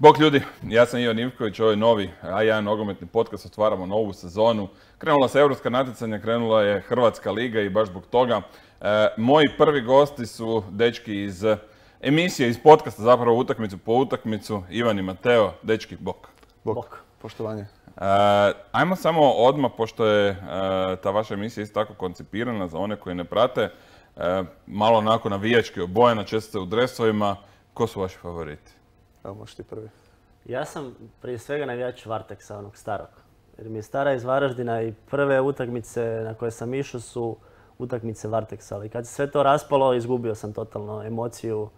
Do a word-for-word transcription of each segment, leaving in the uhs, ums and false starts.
Bok ljudi, ja sam Ivan Ivković, ovo je novi A jedan nogometni podcast, otvaramo novu sezonu. Krenula se europska natjecanja, krenula je Hrvatska liga i baš zbog toga. E, moji prvi gosti su dečki iz emisije, iz podcasta, zapravo utakmicu po utakmicu, Ivan i Mateo. Dečki, bok. Bok, bok. Poštovanje. E, ajmo samo odmah, pošto je e, ta vaša emisija isto tako koncipirana za one koji ne prate, e, malo onako navijački obojena, često ste u dresovima. Ko su vaši favoriti? Evo, možeš ti prvi. Ja sam prije svega navijač Varteksa, onog starog. Jer mi je stara iz Varaždina i prve utakmice na koje sam išao su utakmice Varteksa. Ali kad se sve to raspalo, izgubio sam totalno emociju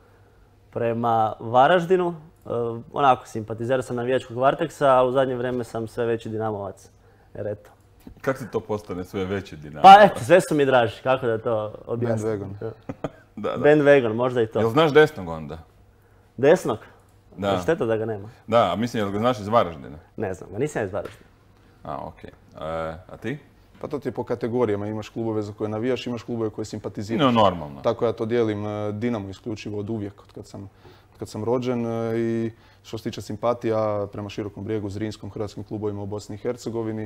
prema Varaždinu. Uh, onako, simpatizer sam navijačkog Varteksa, ali u zadnje vrijeme sam sve veći Dinamovac. Jer eto. Kako se to postane sve veći Dinamo? Pa eto, sve su mi draži. Kako da to objasnim? Bandwagon. Da, da. Bandwagon, možda i to. Jel znaš desnog onda? Desnog? Da. Šteta da ga nema. Da, a mislim, jel ga znaš iz Varaždina? Ne znam, ga nisam iz Varaždina. A, okej. Okay. E, a ti? Pa to ti je po kategorijama. Imaš klubove za koje navijaš, imaš klubove koje simpatiziraš. No, normalno. Tako ja to dijelim Dinamo isključivo od uvijek, od kad sam, od kad sam rođen. I što se tiče simpatija prema Širokom Brijegu, Zrinskom, hrvatskim klubovima u Bosni i Hercegovini.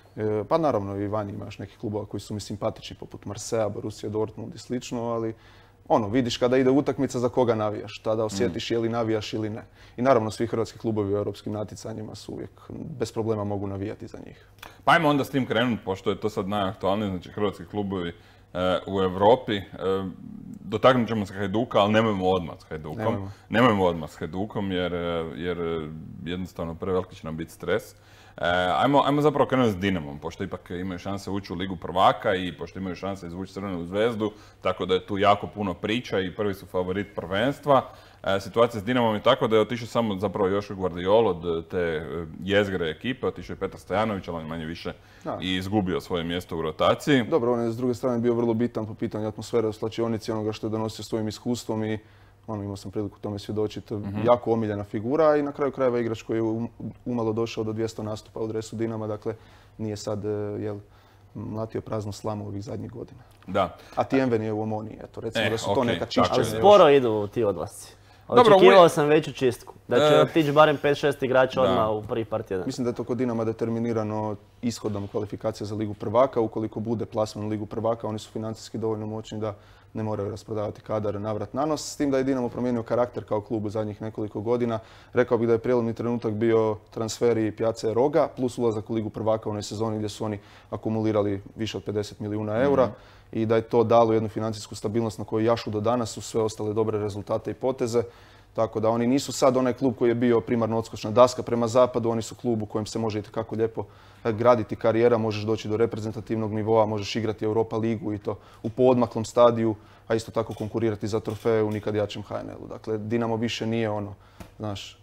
Pa naravno i vani imaš nekih klubova koji su mi simpatični, poput Marseja, Borussia Dortmund i slično, ali ono, vidiš kada ide utakmica za koga navijaš, tada osjetiš je li navijaš ili ne. I naravno svi hrvatski klubovi u europskim natjecanjima su uvijek bez problema mogu navijati za njih. Pa ajmo onda s tim krenuti, pošto je to sad najaktualnije, znači hrvatski klubovi e, u Europi. E, dotaknut ćemo se Hajduka, ali nemojmo odmah s Hajdukom. Nemojmo. Nemojmo odmah s Hajdukom jer, jer jednostavno preveliki će nam biti stres. E, ajmo, ajmo zapravo krenuti s Dinamom, pošto ipak imaju šanse ući u Ligu prvaka i pošto imaju šanse izvući Crvenu zvezdu, tako da je tu jako puno priča i prvi su favorit prvenstva. E, situacija s Dinamom je tako da je otišao samo zapravo Joško Guardiol od te jezgre ekipe, otišao je Petar Stojanović, ali manje više da. I izgubio svoje mjesto u rotaciji. Dobro, on je s druge strane bio vrlo bitan po pitanju atmosfere u slačionici, onoga što je donosio svojim iskustvom i ono, imao sam priliku tome svjedočiti, mm-hmm. jako omiljena figura i na kraju krajeva igrač koji je umalo došao do dvjesto nastupa u dresu Dinama, dakle nije sad jel, mlatio praznu slamu ovih zadnjih godina. Da. A Tienven je u Omoniji, eto, recimo e, da su okay, to neka čišćenja. Ali sporo idu ti odlasci. Očekivao sam veću čistku, da će otići barem pet šest igrača odmah u prvi par tjedana. Mislim da je to kod Dinama determinirano ishodom kvalifikacije za Ligu prvaka. Ukoliko bude plasman Ligu prvaka, oni su financijski dovoljno moćni da ne moraju rasprodavati kadar navrat na nos. S tim da je Dinamo promijenio karakter kao klub u zadnjih nekoliko godina. Rekao bih da je prijelomni trenutak bio transferi Pjace Roga plus ulazak u Ligu prvaka u onoj sezoni gdje su oni akumulirali više od pedeset milijuna eura. Mm-hmm. I da je to dalo jednu financijsku stabilnost na koju jašu do danas su sve ostale dobre rezultate i poteze. Tako da oni nisu sad onaj klub koji je bio primarno odskočna daska prema zapadu, oni su klub u kojem se može itekako lijepo graditi karijera, možeš doći do reprezentativnog nivoa, možeš igrati Europa ligu i to u poodmaklom stadiju, a isto tako konkurirati za trofeje u nikad jačem H N L-u. Dakle, Dinamo više nije ono, znaš,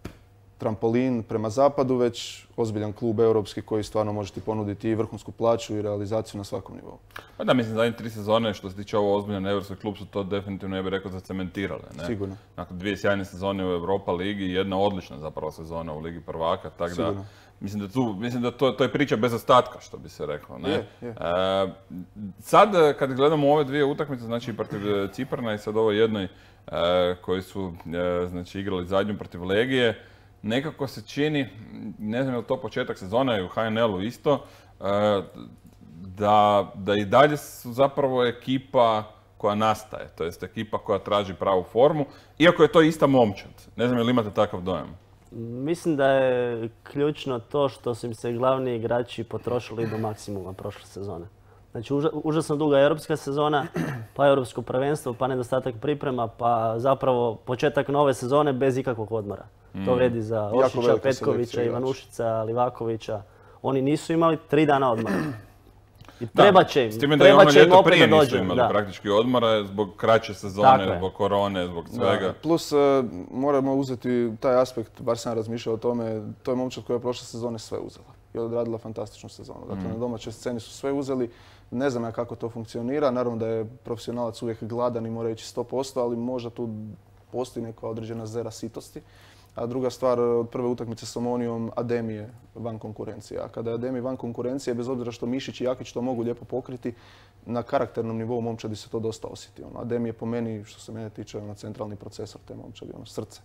trampolin prema zapadu, već ozbiljan klub europski koji stvarno može ti ponuditi i vrhunsku plaću i realizaciju na svakom nivou. Pa da, mislim, zadnje tri sezone što se tiče ovo ozbiljan europski klub su to definitivno, ja bih rekao, zacementirale. Ne? Sigurno. Nakon dvije sjajne sezone u Europa ligi i jedna odlična zapravo sezona u Ligi prvaka, tako da mislim da, tu, mislim da to, to je priča bez ostatka, što bi se reklo. Ne? Je, je. E, sad, kad gledamo ove dvije utakmice, znači protiv Ciprana i sad ovo jednoj e, koji su e, znači, igrali zadnju protiv Legije, nekako se čini, ne znam je li to početak sezone, u H N L-u isto, da, da i dalje su zapravo ekipa koja nastaje, to jest ekipa koja traži pravu formu, iako je to ista momčad. Ne znam je li imate takav dojam? Mislim da je ključno to što su im se glavni igrači potrošili do maksimuma prošle sezone. Znači, uža, užasno duga europska sezona, pa europsko prvenstvo, pa nedostatak priprema, pa zapravo početak nove sezone bez ikakvog odmora. Mm. To vrijedi za Oršića, Petkovića, Ivanušića, Livakovića. Oni nisu imali tri dana odmora. I treba će im, s time da je ono ljeto prije nisu imali da. praktički odmora zbog kraće sezone, zbog korone, zbog svega. Da. Plus uh, moramo uzeti taj aspekt, bar sam razmišljao o tome, to je momčad koja je prošle sezone sve uzela i odradila fantastičnu sezonu. Dakle, mm. na domaćoj sceni su sve uzeli. Ne znam ja kako to funkcionira, naravno da je profesionalac uvijek gladan i mora ići sto posto, ali možda tu postoji neka određena zera sitosti. A druga stvar, od prve utakmice s Omonijom, Ademi je van konkurencije. A kada je Ademi van konkurencije, bez obzira što Mišić i Jakić to mogu lijepo pokriti, na karakternom nivou momčadi se to dosta osjeti. Ademi je po meni, što se mene tiče, ono, centralni procesor te momčadi, ono, srce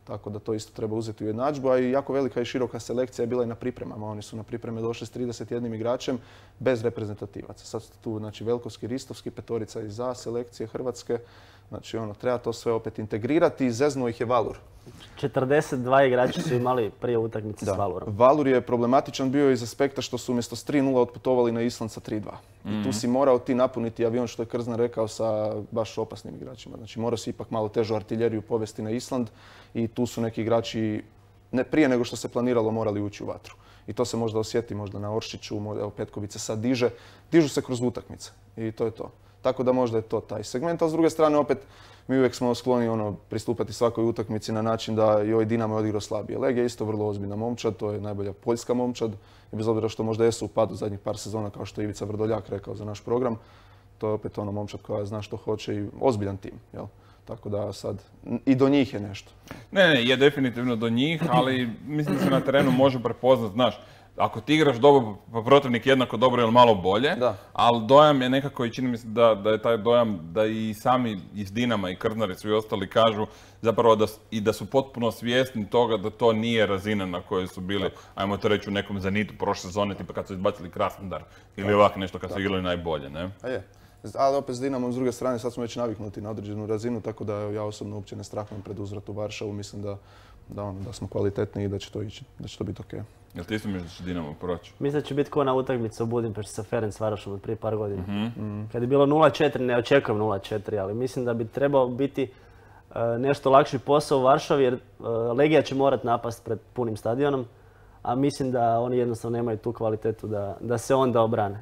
Tako da to isto treba uzeti u jednadžbu, a i jako velika i široka selekcija je bila i na pripremama. Oni su na pripreme došli s trideset jednim igračem bez reprezentativaca. Sad su tu znači, Velkovski, Ristovski, petorica iz A selekcije Hrvatske. Znači ono, treba to sve opet integrirati i zeznuo ih je Valur. četrdeset dva igrača su imali prije utakmice s Valurom. Valur je problematičan bio iz aspekta što su umjesto s tri nula otputovali na Island sa tri dva. Mm-hmm. I tu si morao ti napuniti avion, što je Krzna rekao, sa baš opasnim igračima. Znači morao si ipak malo težu artiljeriju povesti na Island i tu su neki igrači ne, prije nego što se planiralo morali ući u vatru. I to se možda osjeti možda na Oršiću, evo Petković sad diže. Dižu se kroz utakmice i to je to. Tako da možda je to taj segment, a s druge strane opet mi uvijek smo skloni ono, pristupati svakoj utakmici na način da i ovaj Dinamo je odigrao slabije. Legija je isto vrlo ozbiljna momčad, to je najbolja poljska momčad. I bez obzira što možda jesu u padu zadnjih par sezona, kao što je Ivica Vrdoljak rekao za naš program, to je opet ono momčad koja zna što hoće i ozbiljan tim. Jel? Tako da sad i do njih je nešto. Ne, ne, je definitivno do njih, ali mislim da se na terenu može prepoznat, znaš, ako ti igraš dobro, pa protivnik jednako dobro ili malo bolje, da. Ali dojam je nekako i čini mi se da, da je taj dojam da i sami iz Dinama i Krznari i svi ostali kažu zapravo da, i da su potpuno svjesni toga da to nije razina na kojoj su bili, tako. Ajmo to reći u nekom Zenitu prošle sezone, tipa kad su izbacili Krasnodar ili ovako nešto kad su igrali najbolje, ne? A je. Ali opet s Dinamom s druge strane sad smo već naviknuti na određenu razinu, tako da ja osobno uopće ne strahujem pred uzvrat u Varšavu, mislim da, da, ono, da smo kvalitetni i da će to ići, da će to biti okej. Jel ti isto misliš da će Dinamo proći? Mislim da će biti ko na utakmici u Budimpešti sa Ferencvarošom od prije par godina. Mm-hmm. Kad je bilo nula četiri, ne očekujem nula četiri, ali mislim da bi trebao biti uh, nešto lakši posao u Varšavi jer uh, Legija će morat napast pred punim stadionom, a mislim da oni jednostavno nemaju tu kvalitetu da, da se onda obrane.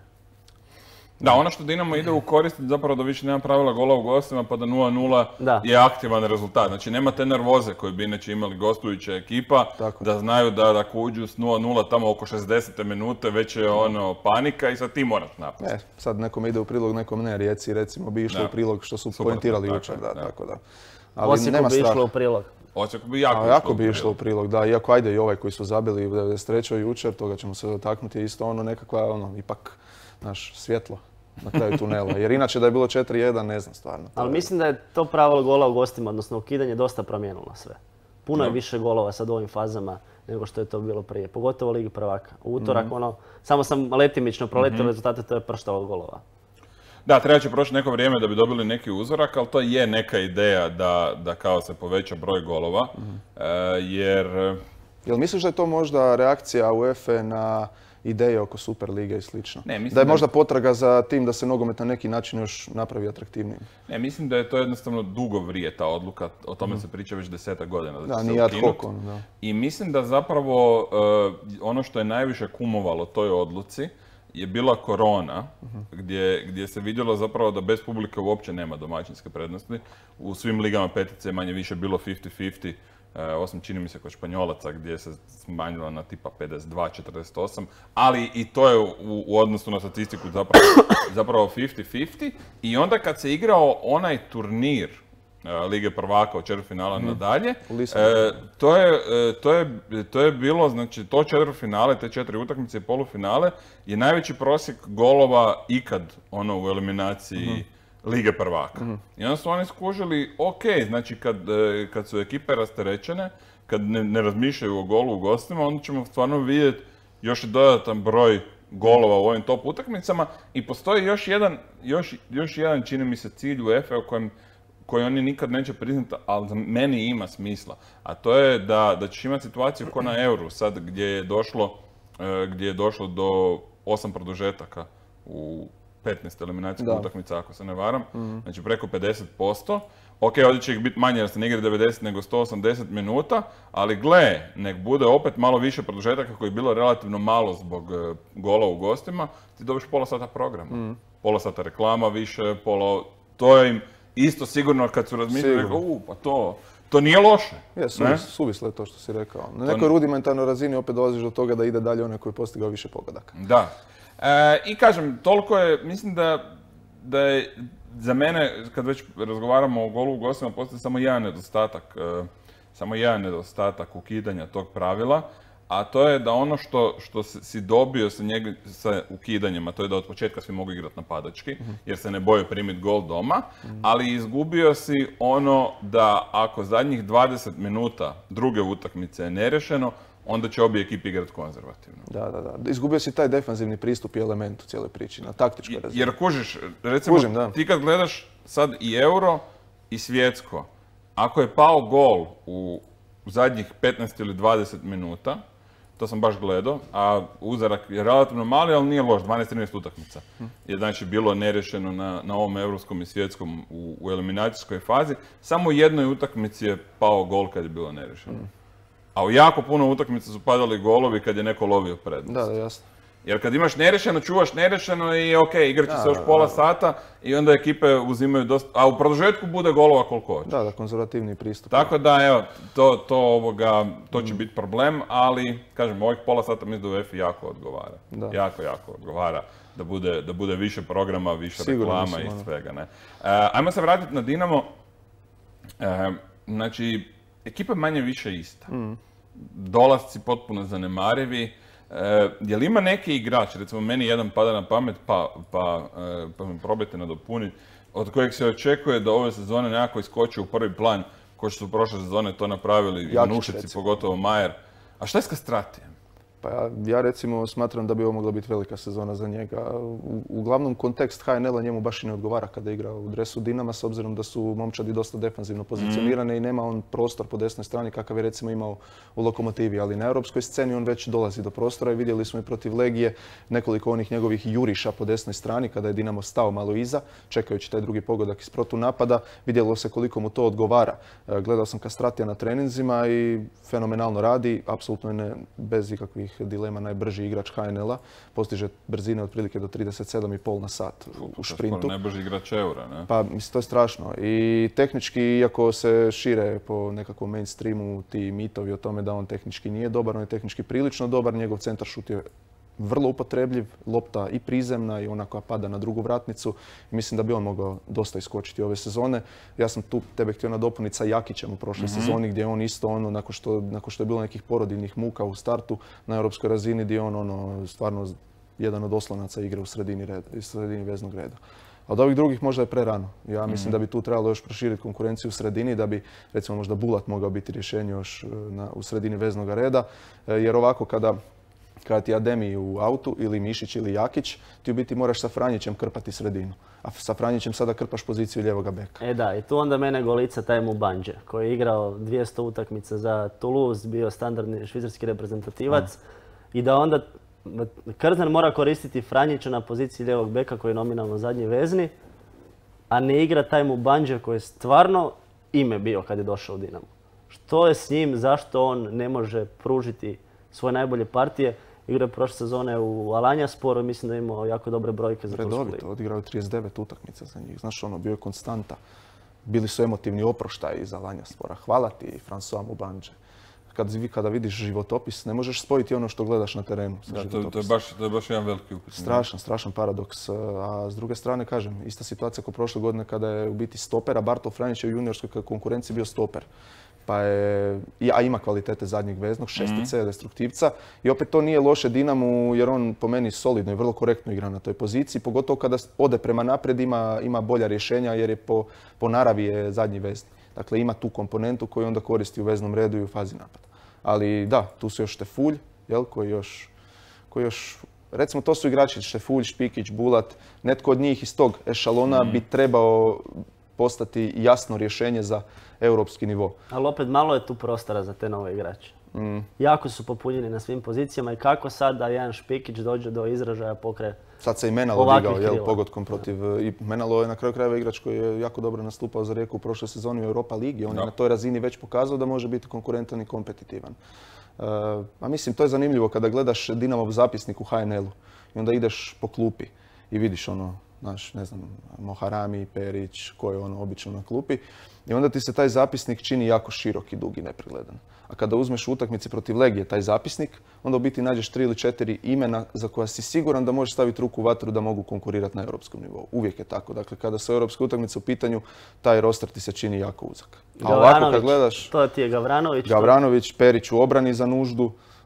Da, ono što Dinamo ide u koristiti zapravo da više nema pravila gola u gostima pa da nula nula je aktivan rezultat. Znači nema te nervoze koje bi inače imali gostujuća ekipa, tako. Da znaju da ako uđu s nula nula tamo oko šezdesete minute već je ono panika i sad ti moraš napasti. E, sad nekom ide u prilog, nekom ne. Rijeci recimo bi išlo da. U prilog što su poentirali jučer, da, da, tako da. Ali Osijeku nema bi strah. Išlo u prilog. Osijeku bi jako, A, jako bi išlo u prilog, da. Iako ajde i ovaj koji su zabili u devedeset trećoj jučer, toga ćemo se dotaknuti, je isto ono nekakva, ono, ipak, naš svjetlo na kraju tunela. Jer inače da je bilo četiri jedan, ne znam stvarno. Ali je... mislim da je to pravilo gola u gostima, odnosno ukidanje, dosta promijenilo sve. Puno je no. više golova sad u ovim fazama nego što je to bilo prije. Pogotovo u Ligi prvaka. U utorak mm-hmm. ono, samo sam letimično proletio mm-hmm. rezultate, to je prštalo od golova. Da, treba će proći neko vrijeme da bi dobili neki uzorak, ali to je neka ideja da, da kao se poveća broj golova. Mm-hmm. E, jer... Jel misliš da je to možda reakcija UEFA na ideje oko Super lige i slično? Ne, da je možda da... potraga za tim da se nogomet na neki način još napravi atraktivnijim? Ne, mislim da je to jednostavno dugo vrije ta odluka, o tome mm. se priča već desetak godina. Da, da nije ad hoc. Da. I mislim da zapravo uh, ono što je najviše kumovalo toj odluci je bila korona, mm-hmm. gdje, gdje se vidjelo zapravo da bez publike uopće nema domaćinske prednosti. U svim ligama petice je manje više bilo pedeset pedeset. Uh, osim čini mi se kod Španjolaca gdje se smanjilo na tipa pedeset dva četrdeset osam, ali i to je u, u odnosu na statistiku zapravo, zapravo pedeset pedeset. I onda kad se igrao onaj turnir uh, Lige prvaka od četvrtfinala mm. nadalje, uh, to, je, uh, to, je, to je bilo, znači to četvrtfinale, te četiri utakmice i polufinale je najveći prosjek golova ikad ono u eliminaciji mm. Lige prvaka. Mm-hmm. I onda su oni skužili, ok, znači kad, kad su ekipe rasterećene, kad ne, ne razmišljaju o golu u gostima, onda ćemo stvarno vidjeti još i dodatan broj golova u ovim top utakmicama. I postoji još jedan, još, još jedan čini mi se cilj u Efe o kojem koji oni nikad neće priznati, ali za meni ima smisla. A to je da, da ćeš imati situaciju ko na Euru, sad gdje je došlo, gdje je došlo do osam produžetaka u petnaest eliminacijskih utakmica, ako se ne varam. Mm. Znači preko pedeset posto. Ok, ovdje će ih biti manje jer se ne igra devedeset nego sto osamdeset minuta, ali gle, nek bude opet malo više produžetaka koji je bilo relativno malo zbog uh, gola u gostima, ti dobiš pola sata programa. Mm. Pola sata reklama više, pola... To je im isto sigurno kad su razmišljali, rekao, u, pa to... To nije loše. Je, suvis, suvislo je to što si rekao. Na nekoj rudimentarnoj razini opet dolaziš do toga da ide dalje onaj koji je postigao više pogodaka. Da. E, I kažem, toliko je, mislim da, da je za mene, kad već razgovaramo o golu u gostima, postoji samo jedan nedostatak, e, samo jedan nedostatak ukidanja tog pravila, a to je da ono što, što si dobio sa, njeg, sa ukidanjem, a to je da od početka svi mogu igrati napadački, jer se ne boje primiti gol doma, ali izgubio si ono da ako zadnjih dvadeset minuta druge utakmice je nerešeno, onda će obje ekipe igrati konzervativno. Da, da, da. Izgubio si taj defanzivni pristup i element u cijeloj priči, na taktičkoj razini. Jer kužiš, recimo, Kužim, da. ti kad gledaš sad i Euro i svjetsko, ako je pao gol u zadnjih petnaest ili dvadeset minuta, to sam baš gledao, a uzorak je relativno mali, ali nije loš, dvanaest trinaest utakmica. Je znači bilo nerešeno na, na ovom europskom i svjetskom u, u eliminacijskoj fazi. Samo u jednoj utakmici je pao gol kad je bilo nerešeno. A u jako puno utakmica su padali golovi kad je neko lovio prednost. Da, da, jasno. Jer kad imaš nerešeno, čuvaš nerešeno i ok, igrat će se još pola sata i onda ekipe uzimaju dosta, a u produžetku bude golova koliko hoće. Da, da, konzervativni pristup. Tako da, evo, to, to, ovoga, to će biti problem, ali, kažem, ovih pola sata mislim da u UEFA jako odgovara. Da. Jako, jako odgovara da bude, da bude više programa, više Sigurno reklama mislim, i ono. svega, ne. E, ajmo se vratiti na Dinamo. E, znači, ekipa je manje više ista. Dolasci potpuno zanemarivi. E, je li ima neki igrač, recimo meni jedan pada na pamet, pa, pa, e, pa me probajte nadopuniti, od kojeg se očekuje da ove sezone nekako iskoči u prvi plan, ko što su prošle sezone to napravili, Ivanušici, pogotovo Majer. A šta je s Kastratijem? Pa ja, ja recimo smatram da bi ovo mogla biti velika sezona za njega. U, uglavnom kontekst H N L-a njemu baš i ne odgovara kada igra u dresu Dinama, s obzirom da su momčadi dosta defanzivno pozicionirane mm. i nema on prostor po desnoj strani kakav je recimo imao u Lokomotivi, ali na europskoj sceni on već dolazi do prostora i vidjeli smo i protiv Legije nekoliko onih njegovih juriša po desnoj strani kada je Dinamo stao malo iza, čekajući taj drugi pogodak iz protunapada. Vidjelo se koliko mu to odgovara. Gledao sam Kastratija na treninzima i fenomenalno radi, apsolutno je ne, bez ikakvih dilema najbrži igrač H N L-a, postiže brzine otprilike do trideset sedam i pol na sat u šprintu. To je najbrži igrač Eura, ne? Pa, mislim, to je strašno. I tehnički, iako se šire po nekakvom mainstreamu ti mitovi o tome da on tehnički nije dobar, on je tehnički prilično dobar, njegov centar šut je vrlo upotrebljiv, lopta i prizemna i ona koja pada na drugu vratnicu. I mislim da bi on mogao dosta iskočiti ove sezone. Ja sam tu tebe htio nadopuniti sa Jakićem u prošloj mm-hmm. sezoni gdje je on isto ono, nakon što, nakon što je bilo nekih porodiljnih muka u startu na europskoj razini, gdje je on ono, stvarno jedan od oslonaca igre u sredini, reda, u sredini veznog reda. A od ovih drugih možda je prerano. Ja mislim mm-hmm. da bi tu trebalo još proširiti konkurenciju u sredini, da bi recimo možda Bulat mogao biti rješenje još na, u sredini veznog reda. Jer ovako kada kada ti Ademi u autu, ili Mišić ili Jakić, ti u biti moraš sa Franjićem krpati sredinu. A sa Franjićem sada krpaš poziciju lijevoga beka. E da, i tu onda mene golica taj Mubandže, koji je igrao dvjesto utakmica za Toulouse, bio standardni švicarski reprezentativac. Mm. I da onda Krznar mora koristiti Franjića na poziciji lijevog beka koji je nominalno zadnji vezni, a ne igra taj Mubandže koji je stvarno ime bio kad je došao u Dinamo. Što je s njim, zašto on ne može pružiti svoje najbolje partije? Igra prošle sezone u Alanyasporu i mislim da je imao jako dobre brojke za Tursku ligu. Redovito, odigrao je trideset devet utakmica za njih. Znaš ono, bio je konstanta. Bili su emotivni oproštaji iz Alanyaspora. Hvala ti, François Mubandže. Kad, kada vidiš životopis, ne možeš spojiti ono što gledaš na terenu. Da, to, to, je baš, to je baš jedan veliki upit. Strašan, strašan paradoks. A s druge strane, kažem, ista situacija kao prošle godine kada je u biti stopera. Bartol Franjić je u juniorskoj konkurenciji bio stoper. Pa je, a ima kvalitete zadnjeg veznog, šestice, mm-hmm. destruktivca. I opet to nije loše Dinamu jer on po meni solidno i vrlo korektno igra na toj poziciji. Pogotovo kada ode prema naprijed ima, ima bolja rješenja jer je po, po naravi je zadnji vezni. Dakle ima tu komponentu koju onda koristi u veznom redu i u fazi napada. Ali da, tu su još Štefulj, jel, koji još, koji još, recimo to su igrači Štefulj, Špikić, Bulat. Netko od njih iz tog ešalona mm-hmm. bi trebao postati jasno rješenje za europski nivo. Ali opet malo je tu prostora za te nove igrače. Mm. Jako su popunjeni na svim pozicijama i kako sad da jedan Špikić dođe do izražaja pokraj sad se i Menalo digao jel, pogodkom protiv... I Menalo je na kraju krajeva igrač koji je jako dobro nastupao za Rijeku u prošloj sezoni u Europa ligi. On no. je na toj razini već pokazao da može biti konkurentan i kompetitivan. Uh, a mislim, to je zanimljivo kada gledaš Dinamov zapisnik u H N L-u i onda ideš po klupi i vidiš ono, znaš, ne znam, Moharami, Perić, ko je ono obično na klupi. I onda ti se taj zapisnik čini jako širok i dug i nepregledan. A kada uzmeš u utakmici protiv Legije taj zapisnik, onda u biti nađeš tri ili četiri imena za koja si siguran da možeš staviti ruku u vatru da mogu konkurirati na europskom nivou. Uvijek je tako. Dakle, kada su europske utakmice u pitanju, taj roster ti se čini jako uzak. A ovako kad gledaš... To ti je Gavranović. Gavranović, Perić u obrani za nuždu.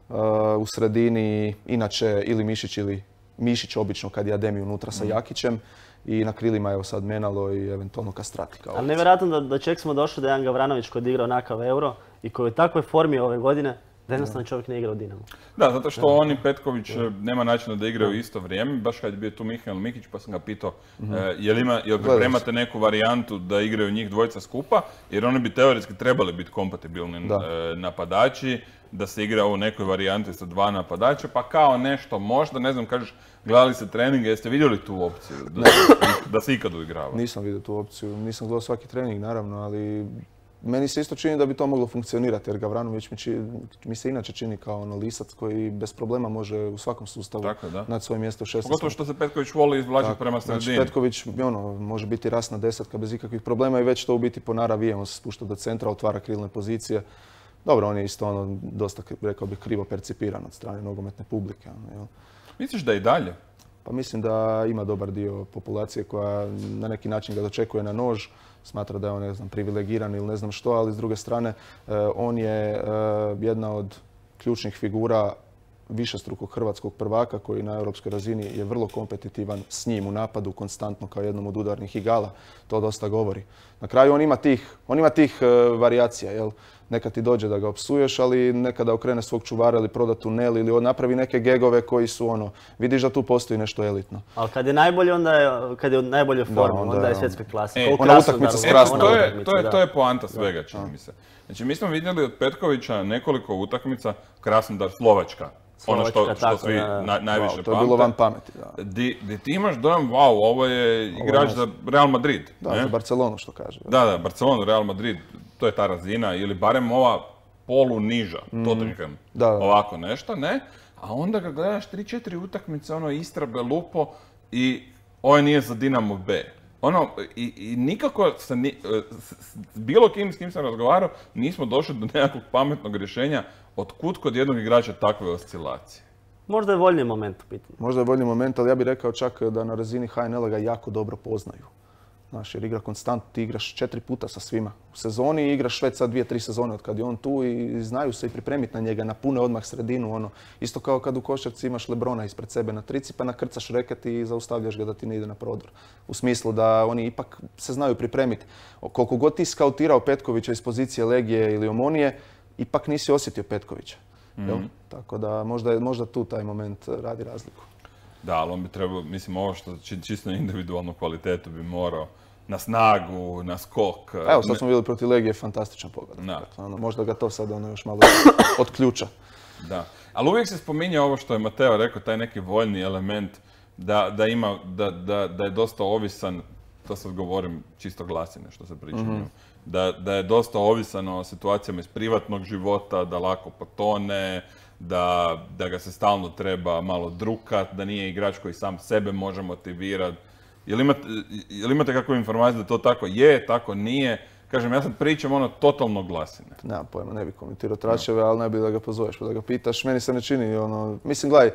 u sredini inače ili Mišić ili Mišić obično kad je Ademi unutra sa Jakićem. I na krilima evo sad Menalo i eventualno Kastrati kao. Ali nevjerojatno da, da ček smo došli da je Jan Gavranović kod igra onakav Euro i koji je u takvoj formi ove godine da jednostavno čovjek ne igra u Dinamo. Da, zato što on i Petković nema načina da igraju u isto vrijeme. Baš kad je bio tu Mihael Mikić pa sam ga pitao mm-hmm. e, jel, ima, jel pripremate neku varijantu da igraju njih dvojica skupa, jer oni bi teoretski trebali biti kompatibilni e, napadači, da se igra u nekoj varijanti sa dva napadača, pa kao nešto možda, ne znam, kažeš, gledali ste treninge, jeste vidjeli tu opciju da, da se ikad uigrava? Nisam vidio tu opciju, nisam gledao svaki trening naravno, ali meni se isto čini da bi to moglo funkcionirati, jer Gavranović mi, či, mi se inače čini kao ono lisac koji bez problema može u svakom sustavu naći svoje mjesto u šesnaestom. Pogotovo što se Petković voli izvlačiti prema sredini. Znači, Petković ono, može biti rasna desetka bez ikakvih problema i već to u biti po naravi, on se spušta do centra, otvara krilne pozicije. Dobro, on je isto ono, dosta, rekao bih, krivo percipiran od strane nogometne publike. Ono, jel? Misliš da i dalje? Pa mislim da ima dobar dio populacije koja na neki način ga dočekuje na nož, smatra da je on, ne znam, privilegiran ili ne znam što, ali s druge strane on je jedna od ključnih figura višestrukog hrvatskog prvaka koji na europskoj razini je vrlo kompetitivan s njim u napadu konstantno kao jednom od udarnih igala. To dosta govori. Na kraju on ima tih, on ima tih varijacija, jel? Nekad ti dođe da ga opsuješ, ali nekada okrene svog čuvara ili proda tunel ili napravi neke gegove koji su ono, vidiš da tu postoji nešto elitno. Ali kad je najbolji, onda je, kad je u najboljoj formi, onda, onda je svjetska klasa. E, ona utakmica s Krasnodar. To je, to je, to je poanta svega, čini mi se. Znači, mi smo vidjeli od Petkovića nekoliko utakmica, Krasnodar, Slovačka. Ono što, što tako, svi na, na, najviše pamte. To je bilo van pameti, da. Di, di ti imaš dojam, wow, ovo je igrač za Real Madrid. Da, ne? Za Barcelonu što kaže. Da, da, Barcelonu, Real Madrid, to je ta razina, ili barem ova polu niža, mm. Tottenham, da, da. Ovako nešto, ne? A onda ga gledaš tri četiri utakmice, ono Istra, Belupo i ovo nije za Dinamo B. Ono, i, i nikako sa ni, s, s bilo kim s kim sam razgovarao, nismo došli do nekakvog pametnog rješenja otkud kod jednog igrača takve oscilacije. Možda je voljni moment u pitanju. Možda je voljni moment, ali ja bih rekao čak da na razini H N L-a ga jako dobro poznaju. Znaš, jer igra konstantno, ti igraš četiri puta sa svima u sezoni i igraš već sad dvije, tri sezone od kad je on tu i znaju se i pripremiti na njega, napune odmah sredinu. Ono. Isto kao kad u košarci imaš Lebrona ispred sebe na trici pa nakrcaš reket i zaustavljaš ga da ti ne ide na prodor. U smislu da oni ipak se znaju pripremiti. Koliko god ti skautirao Petkovića iz pozicije Legije ili Omonije, ipak nisi osjetio Petkovića. Mm-hmm. Tako da možda, je, možda tu taj moment radi razliku. Da, ali on bi trebao, mislim, ovo što čisto individualnu kvalitetu bi morao na snagu, na skok. Evo, sad smo vidjeli protiv Legije, fantastičan pogodak. Dakle, ono, možda ga to sad ono još malo otključa. Da, ali uvijek se spominje ovo što je Mateo rekao, taj neki voljni element da, da, ima, da, da, da je dosta ovisan, to sad govorim čisto glasine što se priča, mm-hmm. da, da je dosta ovisan o situacijama iz privatnog života, da lako potone, Da, da ga se stalno treba malo drukat, da nije igrač koji sam sebe može motivirati. Jel imate, jel imate kakvu informaciju da to tako je, tako nije? Kažem, ja sad pričam ono totalno glasine. Nemam pojma, ne bih komentirao Tračeve, ali najbolje da ga pozoveš pa da ga pitaš. Meni se ne čini, ono, mislim, gledaj,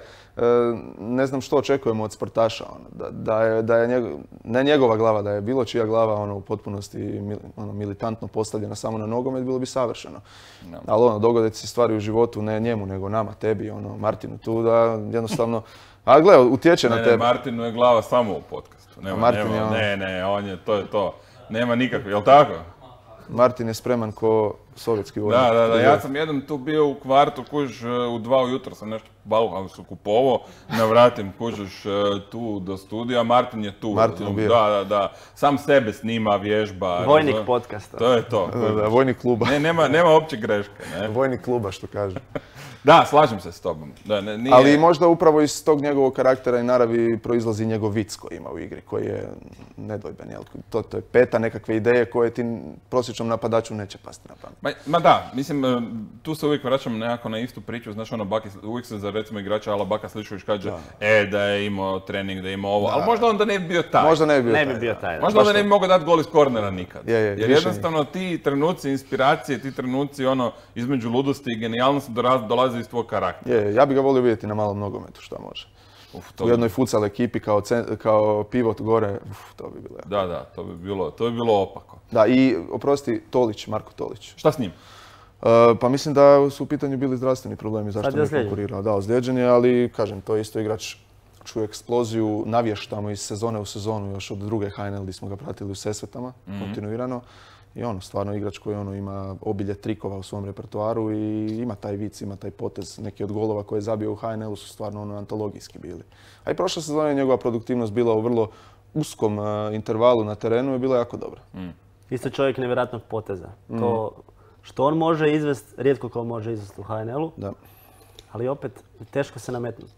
ne znam što očekujemo od sportaša. Ono, da, da je, da je njegov, ne njegova glava, da je bilo čija glava ono, u potpunosti ono, militantno postavljena samo na nogomet, bilo bi savršeno. No. Ali ono, dogode se stvari u životu, ne njemu, nego nama, tebi, ono, Martinu tu, da jednostavno... A gle, utječe ne, na tebe. Ne, Martinu je glava samo u podcastu. Nema, Martin nema, je ono... Ne, ne, on je, to je to. Nema nikakve, jel tako? Martin je spreman ko sovjetski vojnik. Da, da, da, ja sam jedan tu bio u kvartu, kužiš, u dva ujutro sam nešto Bauhausu kupovao, navratim, kužiš, tu do studija, Martin je tu. Martin je bio. Da, da, da, sam sebe snima, vježba. Vojnik razum. Podcasta. To je to. Da, da, vojnik kluba. Ne, nema, nema opće greške, ne. Vojnik kluba, što kaže. Da, slažem se s tobom. Da, ne, nije... Ali možda upravo iz tog njegovog karaktera i naravi proizlazi njegov vic koji ima u igri, koji je nedvojben. Jel? To, to je peta nekakve ideje koje ti prosječnom napadaču neće pasti na pamet. Ma, ma da, mislim, tu se uvijek vraćam nekako na istu priču. Znaš, ono, Baki, uvijek se za recimo igrača ala Baka Sličković kaže da. E, da je imao trening, da je imao ovo, da. Ali možda onda ne bi bio taj. Možda ne bi bio ne taj. Bi bio taj možda onda ne bi mogao dati gol iz kornera nikad. Je, je, jer jednostavno ti trenuci inspiracije, ti trenuci ono, između ludosti i genijalnosti dolaze iz tvog karaktera. Je, ja bih ga volio vidjeti na malom nogometu, šta može. Uf, to u jednoj futsal ekipi kao, cent, kao pivot gore, uf, to bi bilo. Da, da, to bi bilo, to bi bilo opako. Da, i oprosti, Tolić, Marko Tolić. Šta s njim? Uh, pa mislim da su u pitanju bili zdravstveni problemi zašto Sad je ne konkurirao. Da, ozlijeđen je, ali kažem, to je isto igrač ču eksploziju navještamo iz sezone u sezonu, još od druge H N L gdje smo ga pratili u Sesvetama, mm-hmm. kontinuirano. I ono, stvarno igrač koji ono, ima obilje trikova u svom repertoaru i ima taj vic, ima taj potez. Neki od golova koje je zabio u H N L-u su stvarno ono, antologijski bili. A i prošle sezone je njegova produktivnost bila u vrlo uskom uh, intervalu na terenu i bila jako dobra. Mm. Isto čovjek nevjerojatnog poteza. Mm. To što on može izvest, rijetko ko može izvest u H N L-u, da. Ali opet teško se nametnuti.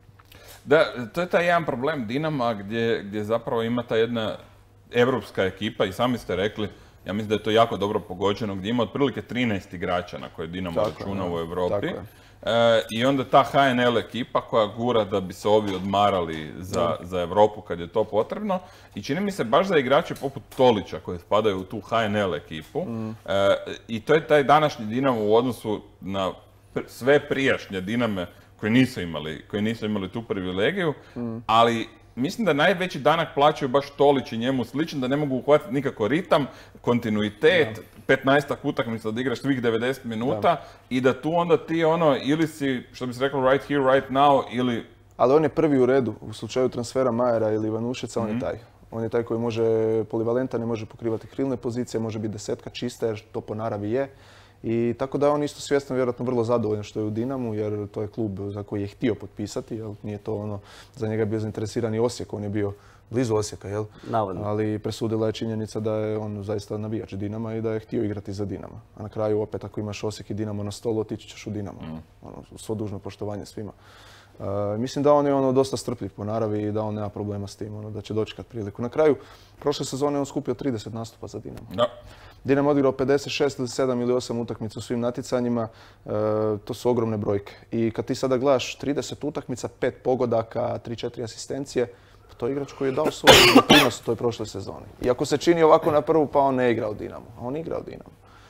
Da, to je taj jedan problem Dinama gdje, gdje zapravo ima ta jedna evropska ekipa i sami ste rekli, ja mislim da je to jako dobro pogođeno, gdje ima otprilike trinaest igrača na koje Dinamo računa u Europi. E, I onda ta H N L ekipa koja gura da bi se ovi odmarali za, za Europu kad je to potrebno. I čini mi se baš za igrače poput Tolića koji spadaju u tu H N L ekipu. Mm. E, I to je taj današnji Dinamo u odnosu na sve prijašnje Diname koji nisu imali, koji nisu imali tu privilegiju, mm. ali mislim da najveći danak plaćaju baš Tolić i njemu slično, da ne mogu uhvatiti nikako ritam, kontinuitet, petnaestak utakmica da igraš svih devedeset minuta da. I da tu onda ti ono, ili si, što bi se reklo, right here, right now, ili... Ali on je prvi u redu, u slučaju transfera Majera ili Ivanušeca, mm-hmm. on je taj. On je taj koji može polivalentan, ne može pokrivati krilne pozicije, može biti desetka čista jer to po naravi je. I tako da je on isto svjesno vjerojatno vrlo zadovoljan što je u Dinamu jer to je klub za koji je htio potpisati, jel? Nije to ono, za njega je bio zainteresiran i Osijek, on je bio blizu Osijeka, jel? Navodno. Ali presudila je činjenica da je on zaista navijač Dinama i da je htio igrati za Dinama. A na kraju opet ako imaš Osijek i Dinamo na stolu, otići ćeš u Dinamo. Mm. Ono, svo dužno poštovanje svima. Uh, mislim da on je ono dosta strpljiv po naravi i da on nema problema s tim, ono, da će dočekat priliku. Na kraju, prošle sezone on skupio trideset nastupa za Dinamo. Da. Dinamo odigrao pedeset šest ili sedam ili osam utakmica u svim natjecanjima, e, to su ogromne brojke. I kad ti sada gledaš trideset utakmica, pet pogodaka, tri četiri asistencije, to je igrač koji je dao svoj doprinos u toj prošloj sezoni. I ako se čini ovako na prvu, pa on ne igra u Dinamo. A on igra u Dinamo.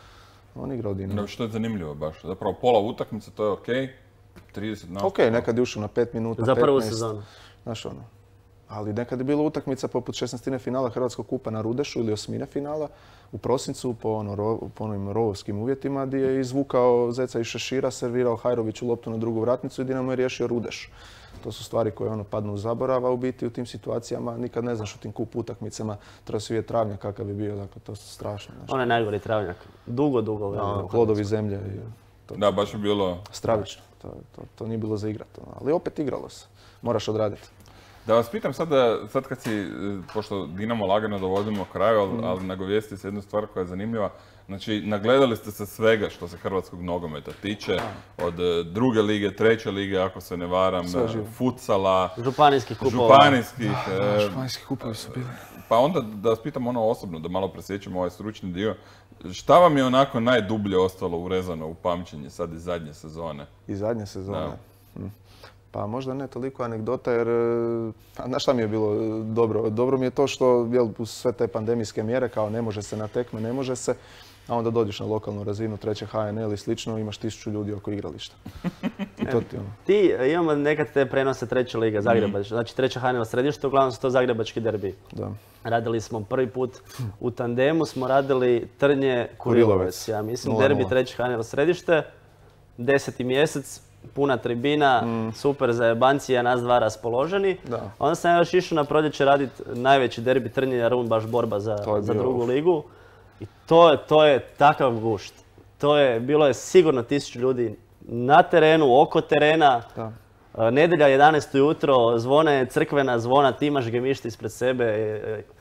On igra u Dinamo. No, što je zanimljivo baš. Zapravo pola utakmice, to je okej. Okay. trideset nastupa. Okej, okay, nekad je ušao na pet minuta, za prvu petnaest. Sezonu. Znaš ono. Ali nekad je bila utakmica poput šesnaestine finala Hrvatskog kupa na Rudešu ili osmine finala u prosincu po, ono, po onim rovovskim uvjetima gdje je izvukao zeca iz šešira, servirao Hajroviću loptu na drugu vratnicu i Dinamo je riješio Rudeš. To su stvari koje ono padnu u zaborava u biti u tim situacijama. Nikad ne znaš u tim kup utakmicama. Treba se vidjeti travnjak kakav je bio, dakle to su strašno. On je najgori travnjak. Dugo, dugo. No, plodovi zemlje. To, da, baš je bilo... Stravično. To, to, to nije bilo za igrati. Ali opet igralo se. Moraš odraditi. Da vas pitam sad, da, sad kad si, pošto Dinamo lagano dovodimo kraju, ali, mm. ali nagovijesti se jednu stvar koja je zanimljiva. Znači, nagledali ste se svega što se hrvatskog nogometa tiče, od druge lige, treće lige, ako se ne varam, futsala, županijskih kupova. Županijskih, da, e, županijskih kupovi su bili. Pa onda da vas pitam ono osobno, da malo presjećemo ovaj stručni dio. Šta vam je onako najdublje ostalo urezano u pamćenje sad iz zadnje sezone? Iz zadnje sezone? Da. Hm. Pa možda ne toliko anegdota jer, znaš šta mi je bilo dobro? Dobro mi je to što, jel, uz sve te pandemijske mjere, kao ne može se na tekme, ne može se, a onda dođeš na lokalnu razinu, treće H N L i slično, imaš tisuću ljudi oko igrališta. I to ti, ono. Ti imamo nekad te prenose treće liga, Zagrebačke, znači treće H N L središte, uglavnom su to zagrebački derbi. Da. Radili smo prvi put u tandemu, smo radili Trnje Kurilovec, ja mislim, derbi treće H N L središte, deseti mjesec. Puna tribina, mm. super zajebanci, a nas dva raspoloženi. Da. Onda sam još išao na proljeće raditi najveći derbi Trnje, jer on baš borba za, za drugu ligu. I to je, to je takav gušt. To je, bilo je sigurno tisuću ljudi na terenu, oko terena. Da. Nedjelja jedanaest ujutro, zvone crkvena zvona, ti imaš gemišt ispred sebe.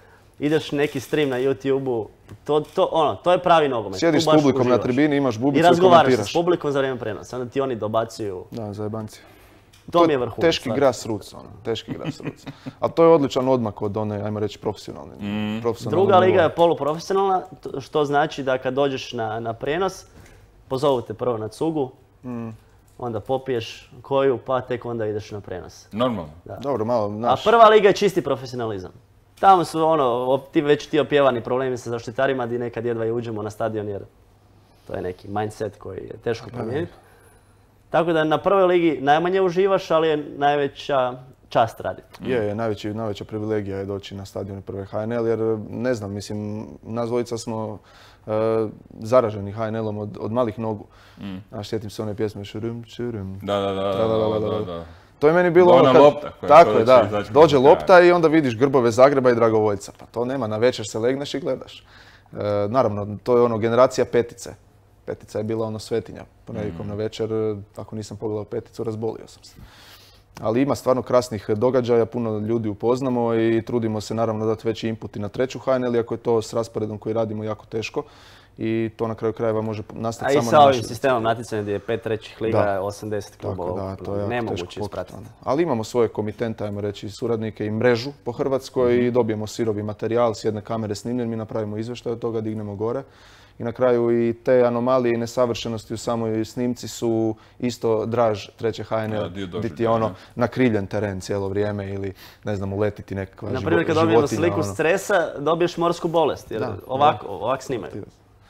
Ideš neki stream na YouTube-u, to, to, ono, to je pravi nogomet. Sjediš s publikom uživaš. Na tribini, imaš bubicu i komentiraš. I razgovaraš s publikom za vrijeme prenosa, onda ti oni dobacuju. Da, zajebanci. To, to mi je vrhunac. Teški grassroots, ono, teški grassroots. Ali to je odličan odmak od one, ajmo reći, profesionalne. Mm. Druga liga je poluprofesionalna, što znači da kad dođeš na, na prijenos, pozovu te prvo na cugu, mm. onda popiješ koju, pa tek onda ideš na prijenos. Normalno. Da. Dobro, malo, naš. A prva liga je čisti profesionalizam. Tamo su ono, ti već ti opjevani problemi sa zaštitarima gdje nekad jedva i uđemo na stadion jer to je neki mindset koji je teško promijeniti. Tako da na prvoj ligi najmanje uživaš, ali je najveća čast raditi. Je, je, najveći, najveća privilegija je doći na stadion prve H N L, jer ne znam, mislim, nas dvojica smo uh, zaraženi H N L-om od, od malih nogu. Mm. Znaš, sjetim se one pjesme šurum, šurum. Da, da, da, da, da, da. To je meni bilo ono kad... lopta koja tako je, da, dođe lopta i onda vidiš grbove Zagreba i Dragovoljca. Pa to nema, na večer se legneš i gledaš. Uh, naravno, to je ono generacija petice. Petica je bila ono svetinja. Ponedjeljkom mm. na večer, ako nisam pogledao peticu, razbolio sam se. Ali ima stvarno krasnih događaja, puno ljudi upoznamo i trudimo se naravno dati veći input i na treću H N L, iako je to s rasporedom koji radimo jako teško. I to na kraju krajeva može nastati samo na A i sa ovim sistemom natjecanja gdje je pet trećih liga, da. osamdeset klubova, nemoguće ispratiti. Ali imamo svoje komitente, ajmo reći, suradnike i mrežu po Hrvatskoj mm-hmm. i dobijemo sirovi materijal, s jedne kamere snimljen, mi napravimo izvještaj od toga, dignemo gore. I na kraju i te anomalije i nesavršenosti u samoj snimci su isto draž treće H N L, gdje ti je ono nakriljen teren cijelo vrijeme ili ne znam uletiti nekakva životinja. Naprimjer kad dobijemo sliku stresa dobiješ morsku bolest jer ovako, ovak snimaju.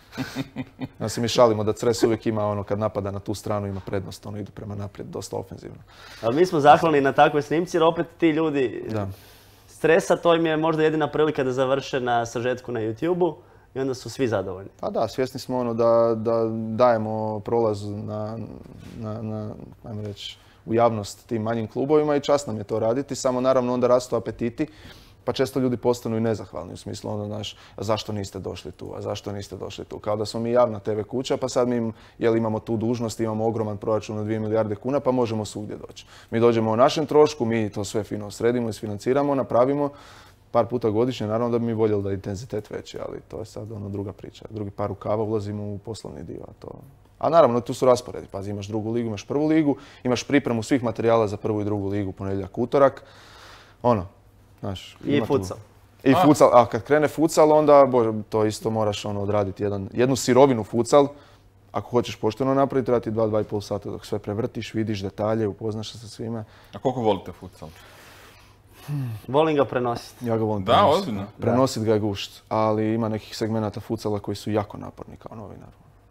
Ja se mi šalimo da Cres uvijek ima ono kad napada na tu stranu ima prednost, ono idu prema naprijed, dosta ofenzivno. Ali mi smo zahvalni na takvoj snimci jer opet ti ljudi da. Stresa to im je možda jedina prilika da završe na sažetku na YouTube-u. I onda su svi zadovoljni. Pa da, svjesni smo ono da, da dajemo prolaz na, na, na, ajmo reći, u javnost tim manjim klubovima i čast nam je to raditi, samo naravno onda rastu apetiti, pa često ljudi postanu i nezahvalni u smislu ono, znaš, a zašto niste došli tu, a zašto niste došli tu, kao da smo mi javna te ve kuća, pa sad mi jel imamo tu dužnost, imamo ogroman proračun od dvije milijarde kuna, pa možemo svugdje doći. Mi dođemo o našem trošku, mi to sve fino sredimo, isfinanciramo, napravimo, par puta godišnje, naravno da bi mi voljeli da je intenzitet veći, ali to je sad ono druga priča. Drugi par rukava ulazimo u poslovni dio. A, to... a naravno tu su rasporedi. Pazi, imaš drugu ligu, imaš prvu ligu, imaš pripremu svih materijala za prvu i drugu ligu, ponedjeljak, utorak. Ono, znaš. I futsal. Tu... I futsal, a kad krene futsal, onda bože, to isto moraš ono, odraditi jedan, jednu sirovinu futsal. Ako hoćeš pošteno napraviti, treba ti dva, dva i pol sata dok sve prevrtiš, vidiš detalje, upoznaš se sa svime. A koliko volite futsal? Hmm. Volim ga prenositi. Ja ga volim da, prenositi. Ozbiljno. Prenositi ga je gušt, ali ima nekih segmenata futsala koji su jako naporni kao novinar.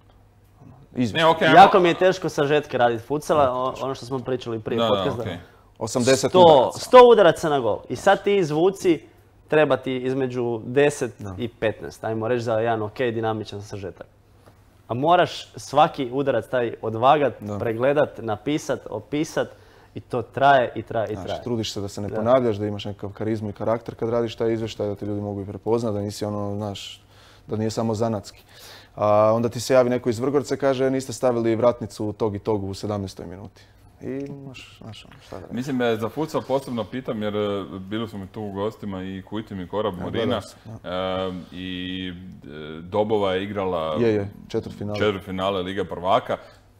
Ne, okay, jako mi je teško sažetke raditi futsala, ono što smo pričali prije podcasta. Okay. osamdeset sto, udaraca. sto udaraca na gol. I sad ti izvuci, treba ti između deset da. I petnaest, ajmo reći za jedan ok, dinamičan sažetak. A moraš svaki udarac taj odvagat, da. Pregledat, napisat, opisat. I to traje i traje i traje. Znaš, trudiš se da se ne ponavljaš, da imaš nekakav karizmu i karakter kad radiš taj izvještaj, da te ljudi mogu i prepoznati, da nisi ono, znaš, da nije samo zanatski. A onda ti se javi neko iz Vrgorca i kaže niste stavili vratnicu tog i tog u sedamnaestoj minuti. I možeš, znaš, ono, šta da reći. Mislim, za futsal posebno pitam jer bili smo mi tu u gostima i Kujtim i Korab Morina e, i Dobova je igrala je, je, četvrtfinale. četvrtfinale Liga prvaka.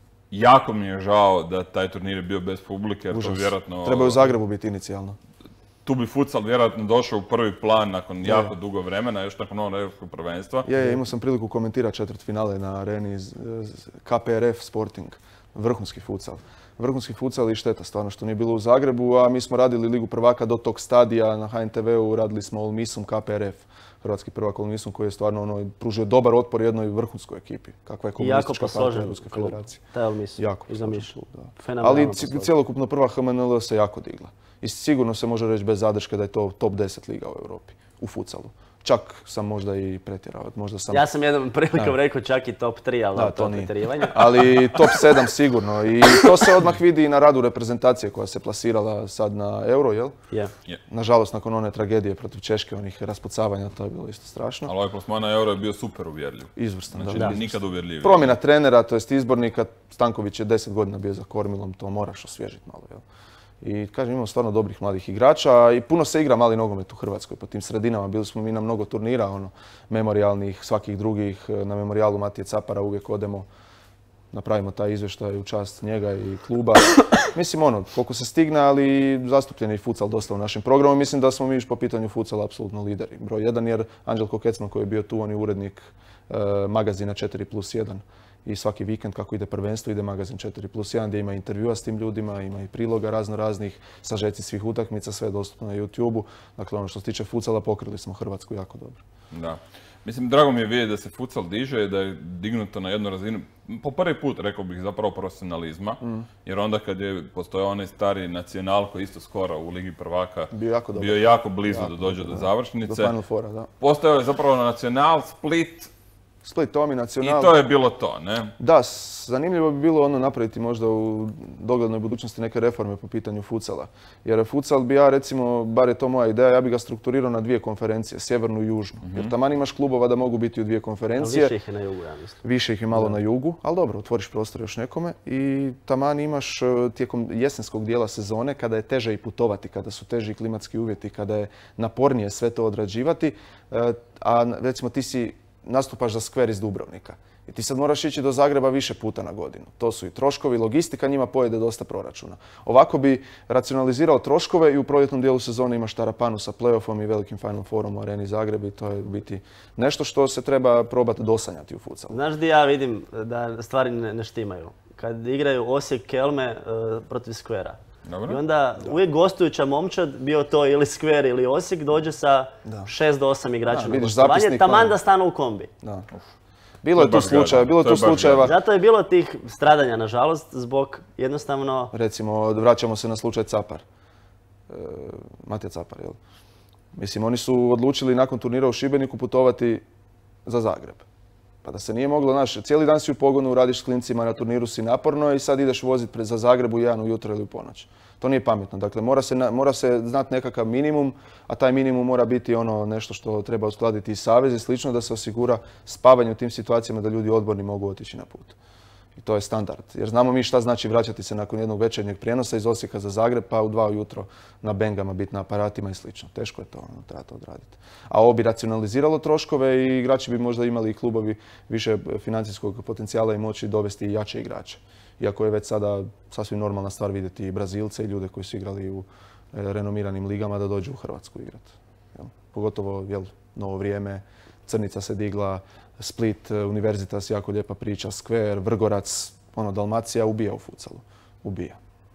Jako mi je žao da taj turnir je bio bez publike, jer to vjerojatno... Treba u Zagrebu biti inicijalno. Tu bi futsal vjerojatno došao u prvi plan nakon je. Jako dugo vremena, još nakon ovog europskog prvenstva. Je, je, imao sam priliku komentirati četvrtfinale na areni iz K P R F Sporting, vrhunski futsal. Vrhunski futsal i šteta stvarno što nije bilo u Zagrebu, a mi smo radili Ligu prvaka do tog stadija na H N T V-u, radili smo Olmisum K P R F. Hrvatski prvak Olmisum koji je stvarno ono, pružio dobar otpor jednoj vrhunskoj ekipi. Kakva je komunistička partija Ruske federacije. Taj Olmisum. Jako posložen. Ali cjelokupno prva H M N L se jako digla. I sigurno se može reći bez zadrške da je to top deset liga u Europi. U futsalu. Čak sam možda i pretjerao. Možda sam... Ja sam jednom prilikom rekao čak i top tri, ali da, to nije. Ali top sedam sigurno. I to se odmah vidi i na radu reprezentacije koja se plasirala sad na Euro, jel? Je. Yeah. Nažalost, nakon one tragedije protiv Češke, onih raspucavanja, to je bilo isto strašno. Ali ovaj plasman na Euro je bio super uvjerljiv. Izvrstan, znači, da. da. Nikad uvjerljiviji. Promjena trenera, to jest izbornika, Stanković je deset godina bio za kormilom, to moraš osvježiti malo, jel? I kažem, imamo stvarno dobrih mladih igrača i puno se igra mali nogomet u Hrvatskoj po tim sredinama. Bili smo mi na mnogo turnira, ono, memorijalnih, svakih drugih. Na memorijalu Matije Capara uvijek odemo, napravimo taj izvještaj u čast njega i kluba. Mislim, ono, koliko se stigne, ali zastupljen je i futsal dosta u našem programu. Mislim da smo mi još po pitanju futsala apsolutno lideri. Broj jedan jer Anđelko Kecman koji je bio tu, on je urednik e, magazina četiri plus jedan. i svaki vikend kako ide prvenstvo ide magazin četiri plus jedan gdje ima intervjua s tim ljudima, ima i priloga razno raznih, sažeci svih utakmica, sve je dostupno na YouTubeu. Dakle, ono što se tiče futsala pokrili smo Hrvatsku jako dobro. Da. Mislim, drago mi je vidjeti da se futsal diže, da je dignuto na jednu razinu, po prvi put, rekao bih, zapravo profesionalizma, mm. jer onda kad je postojao onaj stari nacional koji isto skoro u Ligi prvaka bio jako, bio jako blizu jako da dođe dobro, do završnice. Do Final Fora, da. Postojao je zapravo nacional, Split, Split, Tomi, nacional. i to je bilo to, ne? Da, zanimljivo bi bilo ono napraviti možda u doglednoj budućnosti neke reforme po pitanju futsala. Jer futsal bi ja recimo, bar je to moja ideja, ja bi ga strukturirao na dvije konferencije, sjevernu i južnu. Mm-hmm. Jer taman imaš klubova da mogu biti u dvije konferencije. Više ih je na jugu, ja mislim. Više ih je malo da. na jugu, ali dobro, otvoriš prostor još nekome. I taman imaš tijekom jesenskog dijela sezone, kada je teže i putovati, kada su teži klimatski uvjeti, kada je napornije sve to odrađivati, a recimo ti si nastupaš za Skver iz Dubrovnika. I ti sad moraš ići do Zagreba više puta na godinu. To su i troškovi, logistika njima pojede dosta proračuna. Ovako bi racionalizirao troškove i u proljetnom dijelu sezone imaš tarapanu sa playoffom i velikim Final Fourom u Areni Zagreb i to je u biti nešto što se treba probati dosanjati u futsalu. Znaš di ja vidim da stvari ne, ne štimaju? Kad igraju Osijek Kelme uh, protiv Skvera. Dobro. I onda da. uvijek gostujuća momčad, bio to ili Skver ili Osijek, dođe sa da. šest do osam igrača na gostovanje, taman da stanu u kombi. Da. Bilo je tu slučajeva, bilo je tu slučajeva. Zato je bilo tih stradanja, nažalost, zbog jednostavno... Recimo, vraćamo se na slučaj Capar. E, Matija Capar, jel? Mislim, oni su odlučili nakon turnira u Šibeniku putovati za Zagreb. Pa da se nije moglo, znaš, cijeli dan si u pogonu, radiš s klincima, na turniru si naporno i sad ideš voziti za Zagreb u jedan ujutro ili u ponoć. To nije pametno. Dakle, mora se, mora se znati nekakav minimum, a taj minimum mora biti ono nešto što treba uskladiti i savez i slično da se osigura spavanje u tim situacijama da ljudi odborni mogu otići na put. I to je standard. Jer znamo mi šta znači vraćati se nakon jednog večernjeg prijenosa iz Osijeka za Zagreb pa u dva ujutro na bengama biti na aparatima i slično. Teško je to, ono, treba to odraditi. A ovo bi racionaliziralo troškove i igrači bi možda imali i klubovi više financijskog potencijala i moći dovesti i jače igrače. Iako je već sada sasvim normalna stvar vidjeti i Brazilce i ljude koji su igrali u renomiranim ligama da dođu u Hrvatsku igrati. Pogotovo, jel, novo vrijeme, Crnica se digla, Split, Univerzitas, jako lijepa priča, Skver, Vrgorac, ono, Dalmacija ubija u futsalu. Ubija.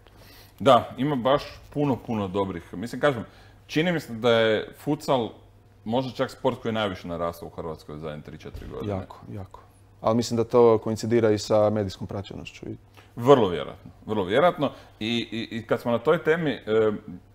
Da, ima baš puno, puno dobrih. Mislim, kažem, čini mi se da je futsal možda čak sport koji je najviše narastao u Hrvatskoj zadnje tri četiri godine. Jako, jako. Ali mislim da to koincidira i sa medijskom praćenošću. Vrlo vjerojatno, vrlo vjerojatno. I, i, i kad smo na toj temi, e,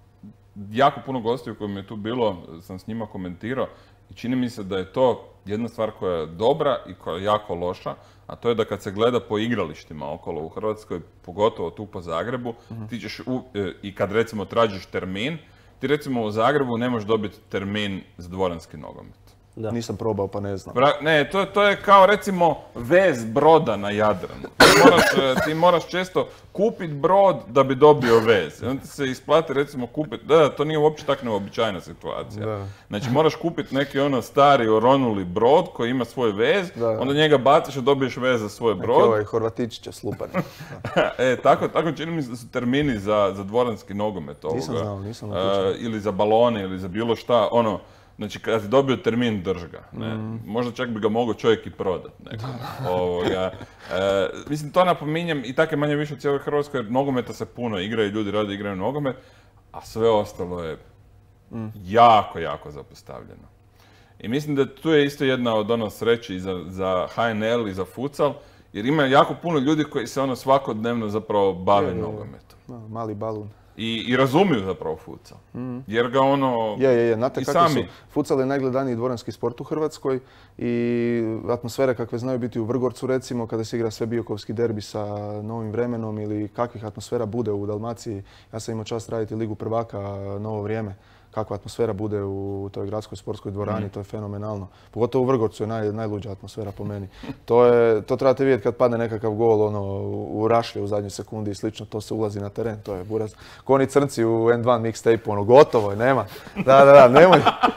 jako puno gostiju koji mi je tu bilo, sam s njima komentirao i čini mi se da je to jedna stvar koja je dobra i koja je jako loša, a to je da kad se gleda po igralištima okolo u Hrvatskoj, pogotovo tu po Zagrebu, mm-hmm. ti ćeš u, e, i kad recimo tražiš termin, ti recimo u Zagrebu ne možeš dobiti termin za dvoranski nogomet. Da. Nisam probao pa ne znam. Bra, ne, to, to je kao recimo vez broda na Jadranu. Ti moraš, ti moraš često kupiti brod da bi dobio vez. I onda ti se isplati recimo kupiti, da, to nije uopće tako neobičajna situacija. Da. Znači moraš kupiti neki ono stari oronuli brod koji ima svoj vez, da. Onda njega baciš i dobiješ vez za svoj brod. Neki ovaj Horvatičića slupani. e, tako, tako čini mi se da su termini za, za dvoranski nogomet ovoga. Nisam znao, nisam uh, ili za balone ili za bilo šta, ono. Znači, kada si dobio termin, drž ga. Ne? Mm. Možda čak bi ga mogao čovjek i prodat nekome. Ovoga. E, mislim, to napominjem i tako je manje više u cijeloj Hrvatskoj, jer nogometa se puno igra i ljudi rade igraju nogomet, a sve ostalo je mm. jako, jako zapostavljeno. I mislim da tu je isto jedna od ono sreći za, za H N L i za futsal, jer ima jako puno ljudi koji se ono svakodnevno zapravo bave je, je, je. nogometom. No, mali balun. I, i razumiju zapravo futsal. Mm. Jer ga ono... Je, je, je. Znate i kako sami... su? Futsal je najgledaniji dvoranski sport u Hrvatskoj i atmosfere kakve znaju biti u Vrgorcu recimo kada se igra Svebiokovski derbi sa Novim vremenom ili kakvih atmosfera bude u Dalmaciji. Ja sam imao čast raditi Ligu prvaka Novo vrijeme. Kakva atmosfera bude u toj gradskoj sportskoj dvorani, mm. to je fenomenalno. Pogotovo u Vrgorcu je naj, najluđa atmosfera po meni. To, je, to trebate vidjeti kad padne nekakav gol ono, u rašlje u zadnjoj sekundi i slično, to se ulazi na teren, to je buraz. Ko oni crnci u en dva mixtape, ono, gotovo je, nema. Da, da, da, nemoj.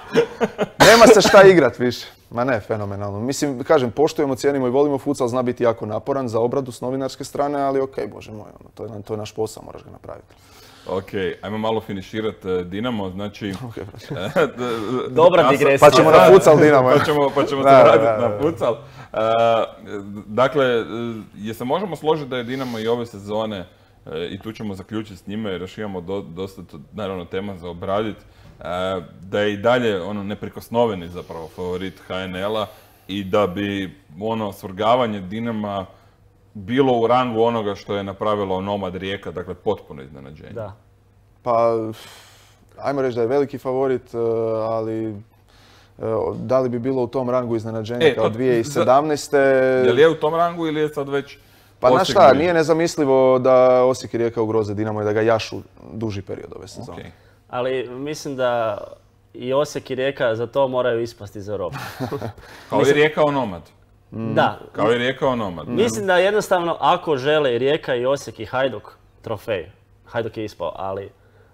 Nema se šta igrat više. Ma ne, fenomenalno. Mislim, kažem, poštujemo, cijenimo i volimo futsal, zna biti jako naporan za obradu s novinarske strane, ali okej, okay, bože moj, ono, to, je, to je naš posao, moraš ga napraviti. Ok, ajmo malo finiširati uh, Dinamo, znači... Dobra digresija. Pa ćemo na futsal Dinamo. pa ćemo, pa ćemo se vratiti na futsal. Dakle, je se možemo složiti da je Dinamo i ove sezone, i tu ćemo zaključiti s njime jer još imamo do, dosta, naravno, tema za obraditi, da je i dalje ono neprikosnoveni zapravo favorit H N L-a i da bi ono svrgavanje Dinama bilo u rangu onoga što je napravilo Nomad Rijeka, dakle potpuno iznenađenje. Da. Pa, ajmo reći da je veliki favorit, ali da li bi bilo u tom rangu iznenađenja e, kao dvije tisuće sedamnaeste. Je li je u tom rangu ili je sad već... Pa znaš šta, nije nezamislivo da Osijek i Rijeka ugroze Dinamo i da ga jašu duži period ove sezone. Okay. Ali mislim da i Osijek i Rijeka za to moraju ispasti iz Europe. Kao je Rijeka Nomad. Mm. Da. Kao je Rijeka Nomad. Mislim da jednostavno ako žele Rijeka i Osijek i Hajduk trofej, Hajduk je ispao, ali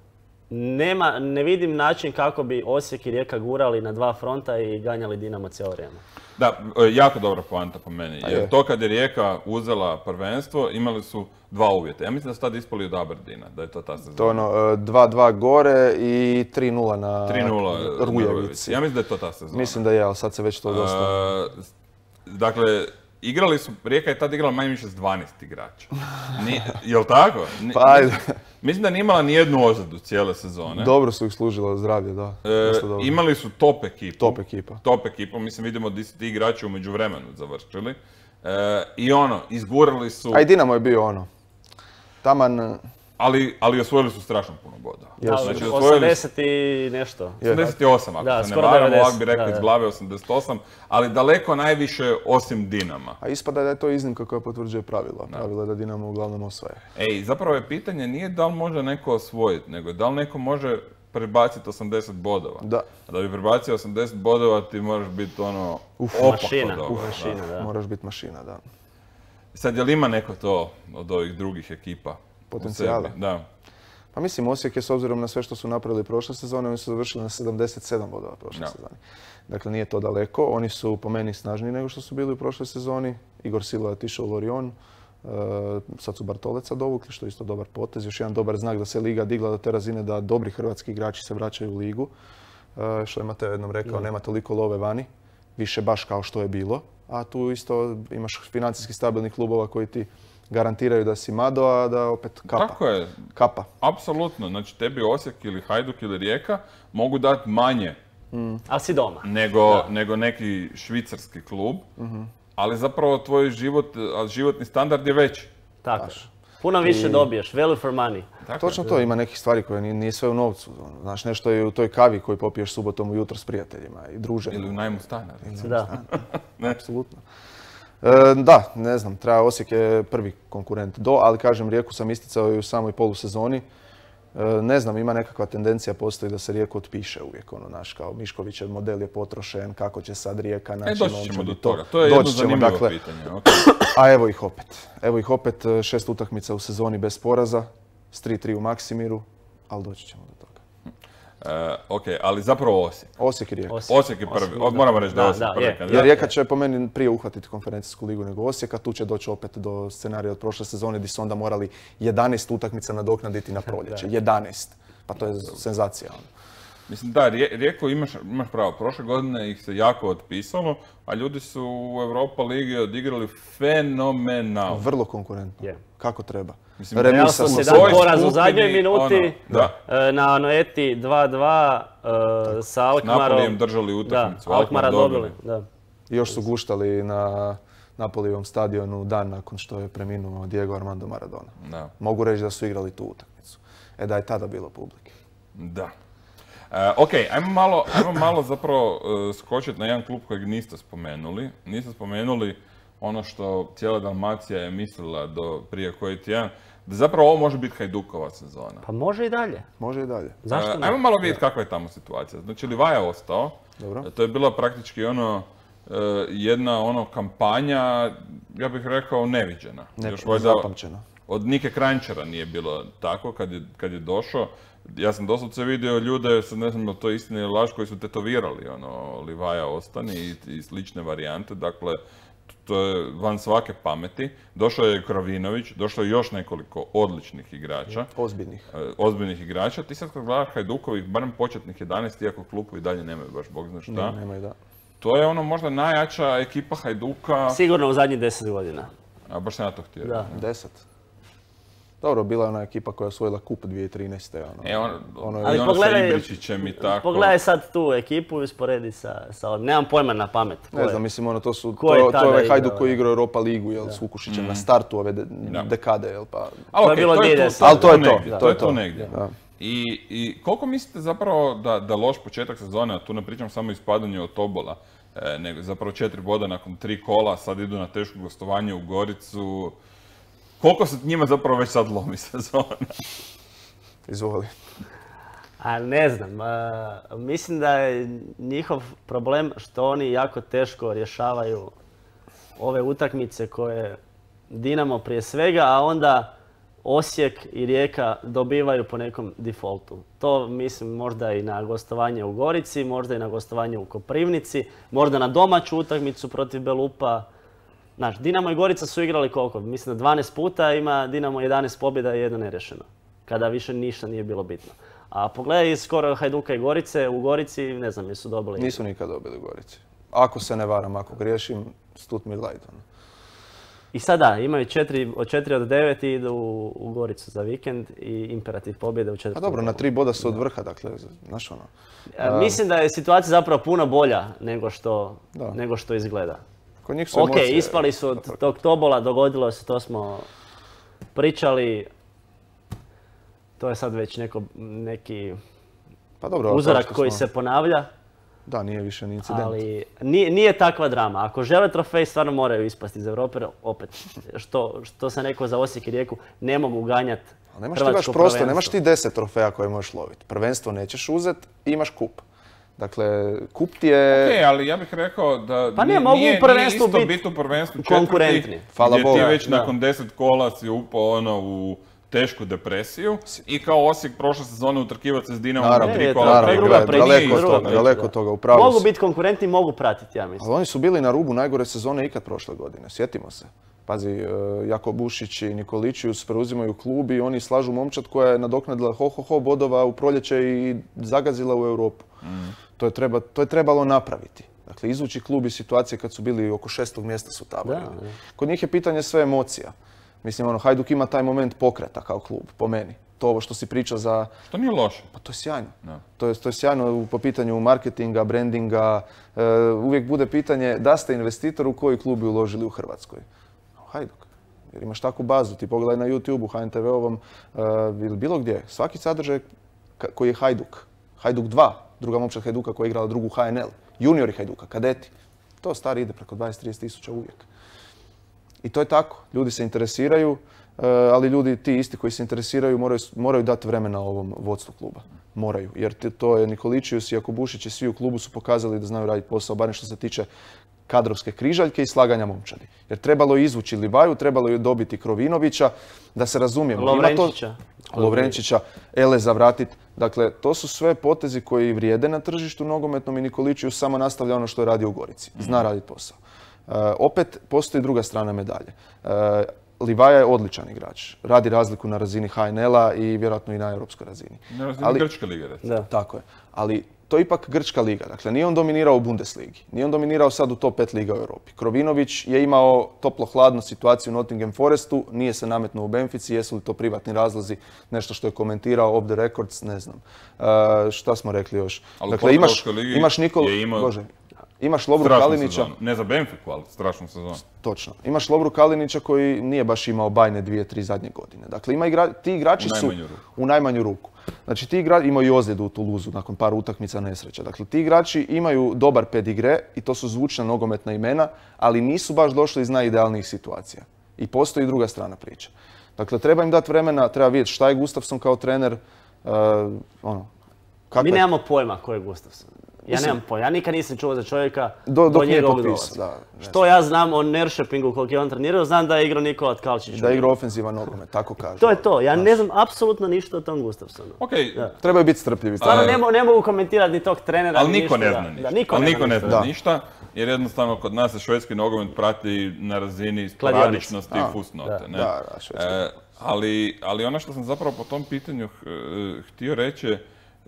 nema, ne vidim način kako bi Osijek i Rijeka gurali na dva fronta i ganjali Dinamo cijelo vrijeme. Da, jako dobra poanta po meni. Jer to kad je Rijeka uzela prvenstvo, imali su dva uvjeta. Ja mislim da su tad ispali od Aberdina, da je to ta sezona. To je ono, dva dva gore i tri nula na Rujevici. Ja mislim da je to ta sezona. Mislim da je, ali sad se već to dosta... Uh, dakle, igrali su, Rijeka je tad igrala manje više s dvanaest igrača. Ni, jel tako? Ni, pa ajde. Mislim da nije imala nijednu ozljedu cijele sezone. Dobro su ih služila zdravlje, da. E, imali su top ekipu. Top ekipa. Top ekipu, mislim vidimo da su ti igrači u međuvremenu završili. E, I ono, izgurali su... A i Dinamo je bio ono. Taman... Ali, ali osvojili su strašno puno bodova. Da, znači, osamdeset i nešto. osamdeset osam, ako da, se ne varam, ovak bi rekao da, iz glave osamdeset osam, ali daleko najviše osim Dinama. A ispada da je to iznimka koja potvrđuje pravila. Da. Pravila je da Dinamo uglavnom osvaja. Ej, zapravo je pitanje nije da li može neko osvojiti, nego da li neko može prebaciti osamdeset bodova. Da. A da bi prebacio osamdeset bodova ti moraš biti ono... Uf, mašina. Dobro, Uf, mašina, da. da. Moraš biti mašina, da. Sad, je li ima neko to od ovih drugih ekipa? Potencijala? Da. Pa mislim, Osijek je s obzirom na sve što su napravili prošle sezone, oni su završili na sedamdeset sedam bodova prošle no. sezone. Dakle, nije to daleko. Oni su po meni snažniji nego što su bili u prošloj sezoni. Igor Silva je otišao u Lorion. E, sad su Bartoleca dovukli, što je isto dobar potez. Još jedan dobar znak da se liga digla do te razine da dobri hrvatski igrači se vraćaju u ligu. E, što je Mateo jednom rekao, no. nema toliko love vani. Više baš kao što je bilo. A tu isto imaš financijski stabilnih klubova koji ti garantiraju da si Mado, a da opet kapa. Tako je. Kapa. Apsolutno. Znači tebi Osijek ili Hajduk ili Rijeka mogu dati manje. Mm. A si doma. Nego, nego neki švicarski klub. Mm-hmm. Ali zapravo tvoj život, životni standard je veći. Tako. Puno više I... dobiješ. Value for money. Tako Točno je. To. Ima nekih stvari koje nije, nije sve u novcu. Znaš, nešto je u toj kavi koju popiješ subotom ujutro s prijateljima i druženjem. Ili u najmu stana. Da. Apsolutno. E, da, ne znam, treba, Osijek je prvi konkurent do, ali kažem, Rijeku sam isticao i u samoj polusezoni. E, ne znam, ima nekakva tendencija postoji da se Rijeku otpiše uvijek, ono, naš, kao Miškovićev model je potrošen, kako će sad Rijeka naći e, doći ćemo do toga, to je jedno zanimljivo dakle, pitanje. Okay. A evo ih opet, evo ih opet, šest utakmica u sezoni bez poraza, s tri tri u Maksimiru, ali doći ćemo do toga. Uh, ok, ali zapravo Osijek. Osijek i Rijeka. Osijek, Osijek je prvi. Osijek, moramo reći da je Osijek da, prvi. Je. Kandidat. Jer Rijeka će po meni prije uhvatiti konferencijsku ligu nego Osijek, a tu će doći opet do scenarija od prošle sezone gdje su onda morali jedanaest utakmica nadoknaditi na proljeće. jedanaest. Pa to je senzacija. Mislim da, Rijeku imaš, imaš pravo. Prošle godine ih se jako otpisalo, a ljudi su u Europa ligi odigrali fenomenalno. Vrlo konkurentno. Yeah. Kako treba. Mislim, Real Sociedad poraz u zadnjoj minuti, ono, da. na Anoeti dva dva uh, sa Alkmarom. Napolijem držali utakmicu, da, Alkmara dobili. Da. I još su guštali na Napolijevom stadionu dan nakon što je preminuo Diego Armando Maradona. Da. Mogu reći da su igrali tu utakmicu. E da je tada bilo publike. Da. Uh, ok, ajmo malo, ajmo malo zapravo uh, skočiti na jedan klub kojeg niste spomenuli. Niste spomenuli ono što cijela Dalmacija je mislila do prije koji tjedan, da zapravo ovo može biti Hajdukova sezona. Pa može i dalje. Može i dalje. Zašto ne? Ajmo malo vidjeti kakva je tamo situacija. Znači, Livaja je ostao. Dobro. To je bila praktički ono, jedna ono kampanja, ja bih rekao, neviđena. Ne, Još zapamćena. Od Nike Kranjčara nije bilo tako kad je, kad je došao. Ja sam doslovce vidio ljude, sad ne znam to je istina ili laž, koji su tetovirali ono, Livaja ostani i, i slične varijante. Dakle, to je van svake pameti. Došao je Krovinović, došlo je još nekoliko odličnih igrača. Ozbiljnih. Ozbiljnih igrača. Ti sad kad gledaš Hajdukovih, barem početnih jedanaest, iako klupu i dalje nemaju baš bog zna šta. Ne, nemaju, da. to je ono možda najjača ekipa Hajduka. Sigurno u zadnjih deset godina. A baš sam ja to htio. Da. Deset. Dobro, bila je ona ekipa koja je osvojila kup dvije tisuće trinaeste. Ono, E, on, ono, Ali i ono pogledaj- sa Ibričićem i tako. Pogledaj sad tu ekipu i usporedi sa, sa ovim. Nemam pojma na pamet. Ko ne je? znam, mislim, ono, to su, Ko je to, to tada je ovaj igrao, Hajduk koji da. je igrao Europa ligu, jel, s Vukušićem na startu ove de- Da. dekade, jel, pa... Ali To je okej, bilo to je dvije tu- tisuće Ali to je to, negdje, to to je je tu to. negdje. Da. I, I koliko mislite zapravo da, da loš početak sezone, a tu ne pričam samo ispadanju od Tobola, e, nego zapravo četiri boda nakon tri kola, sad idu na teško gostovanje u Goricu. Koliko se njima zapravo već sad lomi sezona? Izvoli. A ne znam, a, mislim da je njihov problem što oni jako teško rješavaju ove utakmice koje Dinamo prije svega, a onda Osijek i Rijeka dobivaju po nekom defaultu. To mislim možda i na gostovanje u Gorici, možda i na gostovanje u Koprivnici, možda na domaću utakmicu protiv Belupa. Znaš, Dinamo i Gorica su igrali koliko? Mislim da dvanaest puta ima Dinamo jedanaest pobjeda i jedno nerješeno. Kada više ništa nije bilo bitno. A pogledaj skoro Hajduka i Gorice, u Gorici ne znam jesu dobili. Nisu nikad dobili u Gorici. Ako se ne varam, ako griješim, stut mi light. Ono. I sada imaju četiri, od četiri od devet i idu u, u Goricu za vikend i imperativ pobjede u četvrtom Pa dobro, na kolu. tri boda su od vrha, dakle, znaš ono. E, Mislim da je situacija zapravo puno bolja nego što, Da. nego što izgleda. Kod njih su Ok, emocije. ispali su od tog Tobola, dogodilo se, to smo pričali. To je sad već neko, neki Pa dobro, ali kao uzorak što koji smo- se ponavlja, Da, nije više ni incident. ali nije, nije takva drama. Ako žele trofej, stvarno moraju ispasti iz Europe. Opet, što, što sam rekao za Osijek i Rijeku, ne mogu ganjati Ali nemaš ti baš hrvatsko prosto, prvenstvo. nemaš ti deset trofeja koje možeš loviti. Prvenstvo nećeš uzet i imaš kup. Dakle, kup ti je... Ok, ali ja bih rekao da Pa ne, nije, mogu u nije, prvenstvu nije isto bit biti u prvenstvu konkurentni. četvrti, Hvala gdje Bogu. ti već Da. nakon deset kola si upao ono u tešku depresiju i kao Osijek prošle sezone utrkivati se s Dinamom Naravno, na Ne, tri to kola. je naravno, prije druga toga. priča, daleko od druga toga, priča, daleko da. od toga, u pravu Mogu si. biti konkurentni, mogu pratiti, ja mislim. Ali oni su bili na rubu najgore sezone ikad prošle godine, sjetimo se. Pazi, e, Jako Bušić i Nikoličius preuzimaju klub i oni slažu momčad koja je nadoknadila ho, ho, ho bodova u proljeće i zagazila u Europu. To, je treba, to je trebalo napraviti. Dakle, izvući klub iz situacije kad su bili oko šestog mjesta su taborili. Da, da. Kod njih je pitanje sve emocija. Mislim, ono, Hajduk ima taj moment pokreta kao klub, po meni. To ovo što si pričao za... To nije loše. Pa to je sjajno. Da. To je, to je sjajno u- po pitanju marketinga, brandinga. E, uvijek bude pitanje da ste investitor u koji klub bi uložili u Hrvatskoj. Hajduk. Jer imaš takvu bazu. Ti pogledaj na YouTube-u, H N T V-ovom e, ili bilo gdje. Svaki sadržaj ka- koji je Hajduk. Hajduk dva, druga momčad Hajduka koja je igrala drugu H N L. Juniori Hajduka, kadeti. To stari ide preko dvadeset do trideset tisuća uvijek. I to je tako. Ljudi se interesiraju, e, ali ljudi ti isti koji se interesiraju moraju, moraju dati vremena ovom vodstvu kluba. Moraju. Jer te- to je Nikoličius i Jakobušić i svi u klubu su pokazali da znaju raditi posao, barem što se tiče kadrovske križaljke i slaganja momčadi. Jer trebalo je izvući Livaju, trebalo je dobiti Krovinovića, da se razumijemo. Ima to- Lovrenčića. Lovrenčića, Eleza vratiti. Dakle, to su sve potezi koji vrijede na tržištu nogometnom i Nikoličius samo nastavlja ono što je radio u Gorici. Zna raditi posao. E, opet postoji druga strana medalje. E, Livaja je odličan igrač. Radi razliku na razini H N L-a i vjerojatno i na europskoj razini. Na razini Ali- Grčke lige, recimo. Da. Tako je. Ali to je ipak grčka liga. Dakle, nije on dominirao u Bundesligi. Nije on dominirao sad u top pet liga u Europi. Krovinović je imao toplo-hladnu situaciju u Nottingham Forestu, nije se nametnuo u Benfici, jesu li to privatni razlozi, nešto što je komentirao off the records, ne znam. E, šta smo rekli još? Ali u dakle, imaš, Portugalskoj ligi imaš Nikolu... je imao Bože, imaš Lovru Strašnu Kalinića. sezonu. Ne za Benfiku, ali strašnu sezonu. Točno. Imaš Lovru Kalinića koji nije baš imao bajne dvije, tri zadnje godine. Dakle, ima igra, ti igrači U su najmanju ruku. u najmanju ruku. Znači, ti igrači imaju i ozljedu u Toulouseu nakon par utakmica nesreća. Dakle, ti igrači imaju dobar pedigre i to su zvučna nogometna imena, ali nisu baš došli iz najidealnijih situacija. I postoji i druga strana priče. Dakle, treba im dati vremena, treba vidjeti šta je Gustafsson kao trener, uh, ono, kakva Mi je- nemamo pojma ko je Gustafsson. Ja Mislim- nemam pojma. Ja nikad nisam čuo za čovjeka Do- do, dok nije njegovog potpisao, dolaska. da, ne Što ja znam o Neršepingu koliko je on trenirao, znam da je igrao Nikola Tkalčić. da igra ofenzivan nogomet, tako kažu. To je to. Ja ne znam apsolutno ništa o tom Gustafssonu. Ok, Trebaju biti strpljivi. Stvarno A- ne, mo- ne mogu komentirati ni tog trenera. ali ni niko ništa, ne da. zna ništa. Da, niko ali ne niko ne zna zna Da. ništa, jer jednostavno kod nas je švedski nogomet prati na razini sporadičnosti i A, fusnote. Ne? Da, da, švedski. E, ali, ali ono što sam zapravo po tom pitanju h- htio reći, e,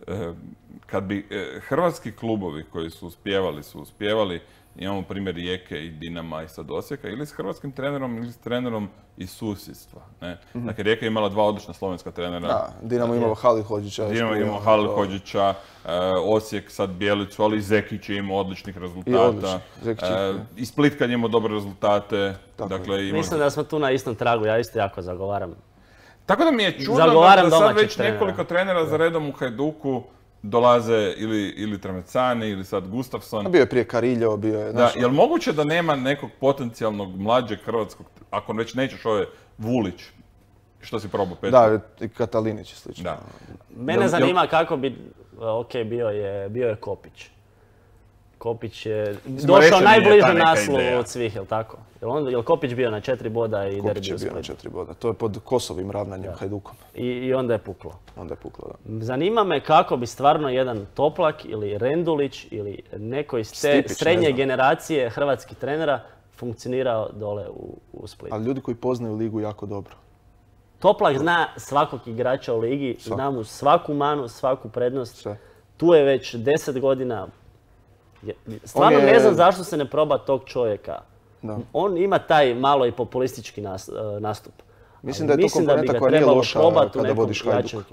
kad bi hrvatski klubovi koji su uspjevali, su uspjevali, imamo primjer Rijeke i Dinama i sad Osijeka, ili s hrvatskim trenerom ili s trenerom iz susjedstva. Ne? Mm-hmm. Dakle, Rijeka je imala dva odlična slovenska trenera. Da, Dinamo imao Halihodžića. Dinamo imao Halihodžića, Osijek sad Bjelicu, ali i Zekić je imao odličnih rezultata. I odlični. Zekić je. I Split kad je imao dobre rezultate. Dakle, imao... Mislim da smo tu na istom tragu, ja isto jako zagovaram. Tako da mi je čudno da sad već trenera. nekoliko trenera za redom u Hajduku dolaze ili, ili Tramecani ili sad Gustafsson. A bio je prije Kariljo, bio je... Da, je li moguće da nema nekog potencijalnog mlađeg hrvatskog, ako već nećeš ove Vulić, što si probao Petru? Da, i Katalinić je slično. Da. Mene jel, zanima jel... kako bi, ok, bio je, bio je Kopić. Kopić je došao najbliže naslovu od svih, jel tako? Jel, on, jel Kopić bio na četiri boda i derbi u Splitu? Kopić je bio na četiri boda, to je pod Kosovim ravnanjem, Hajdukom. I, I onda je puklo. Onda je puklo, da. Zanima me kako bi stvarno jedan Toplak ili Rendulić ili neko iz te Stipić, srednje generacije hrvatskih trenera funkcionirao dole u, u Splitu. Ali ljudi koji poznaju ligu jako dobro. Toplak zna svakog igrača u ligi, Svak. zna mu svaku manu, svaku prednost. Sve. Tu je već deset godina. Stvarno je... ne znam zašto se ne proba tog čovjeka. Da. On ima taj malo i populistički nastup. Mislim da je to komponenta koja nije loša kada vodiš Hajduk.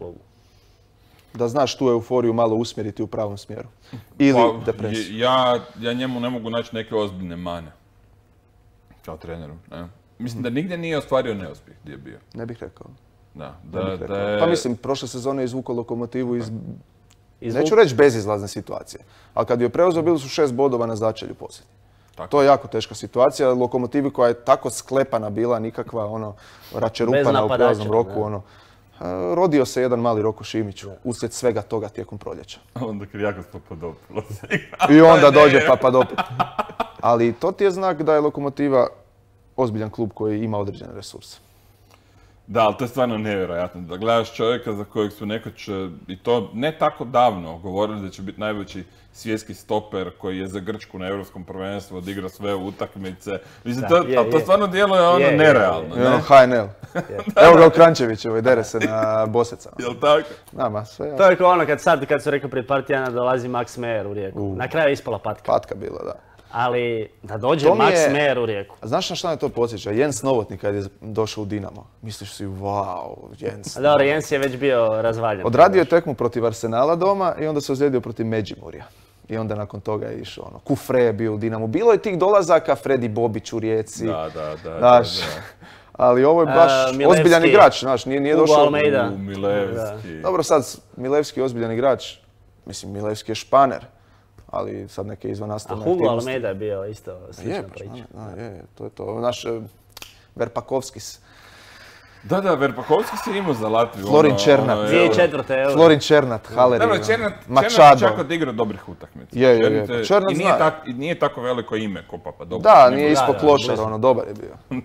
Da znaš tu euforiju malo usmjeriti u pravom smjeru. Ili pa, depresiju. Ja, ja njemu ne mogu naći neke ozbiljne mane. Kao treneru. Ne? Mislim da nigdje nije ostvario neuspjeh gdje je bio. Ne bih rekao. Da, da, da, rekao. da je... Pa mislim, prošle sezone je izvukao Lokomotivu iz... Izvuk... Neću reći bezizlazne situacije, ali kad je preuzeo bili su šest bodova na začelju posljednji. Tako. To je jako teška situacija. Lokomotivi koja je tako sklepana bila, nikakva ono račerupana u prijelaznom roku. Ono, rodio se jedan mali Roko Šimić uslijed svega toga tijekom proljeća. Onda Krijakos Papadopoulos. I onda dođe Papadopoulos. Ali to ti je znak da je Lokomotiva ozbiljan klub koji ima određene resurse. Da, ali to je stvarno nevjerojatno. Da gledaš čovjeka za kojeg su nekoć, i to ne tako davno, govorili da će biti najveći svjetski stoper koji je za Grčku na Europskom prvenstvu odigrao sve utakmice. Mislim, da, to, je, ali to stvarno djeluje ono je, nerealno. Je, je. Ne? H N L. Evo ga u Krančevićevoj, dere se na Bosecama. Jel tako? Nama, sve. To je kao ono kad sad, kad su rekao prije par tjedana dolazi Max Meyer u Rijeku. Uh. Na kraju je ispala patka. Patka bila, da. Ali da dođe Max je... Meyer u Rijeku. Znaš na šta me to podsjeća? Jens Novotny kad je došao u Dinamo. Misliš si, wow, Jens. A dobro, Jens je već bio razvaljen. Odradio je tekmu protiv Arsenala doma i onda se ozlijedio protiv Međimurja. I onda nakon toga je išao ono. Kufre je bio u Dinamu. Bilo je tih dolazaka, Fredi Bobić u Rijeci. Da, da, da. Znaš, da, da. Ali ovo je baš uh, ozbiljan igrač, znaš, nije, nije došao... Almeida. U Milevski. Dobro, sad Milevski je ozbiljan igrač. Mislim, Milevski je španer. Ali sad neke izvanastavne aktivnosti. A Hugo Almeida je bio isto slična je, priča. Da, je, to je to. Naš uh, Verpakovskis. Da, da, Verpakovskis je imao za Latviju. Florin Černat. dvije tisuće četvrte euro. Florin Černat, Haleri. Dobro, Černat, Černat čak odigrao dobrih utakmica. Je, je, je. Černat I nije, tak, I nije tako veliko ime ko Papadopoulos. Da, nije ispod klošara, ono, dobar je bio. uh,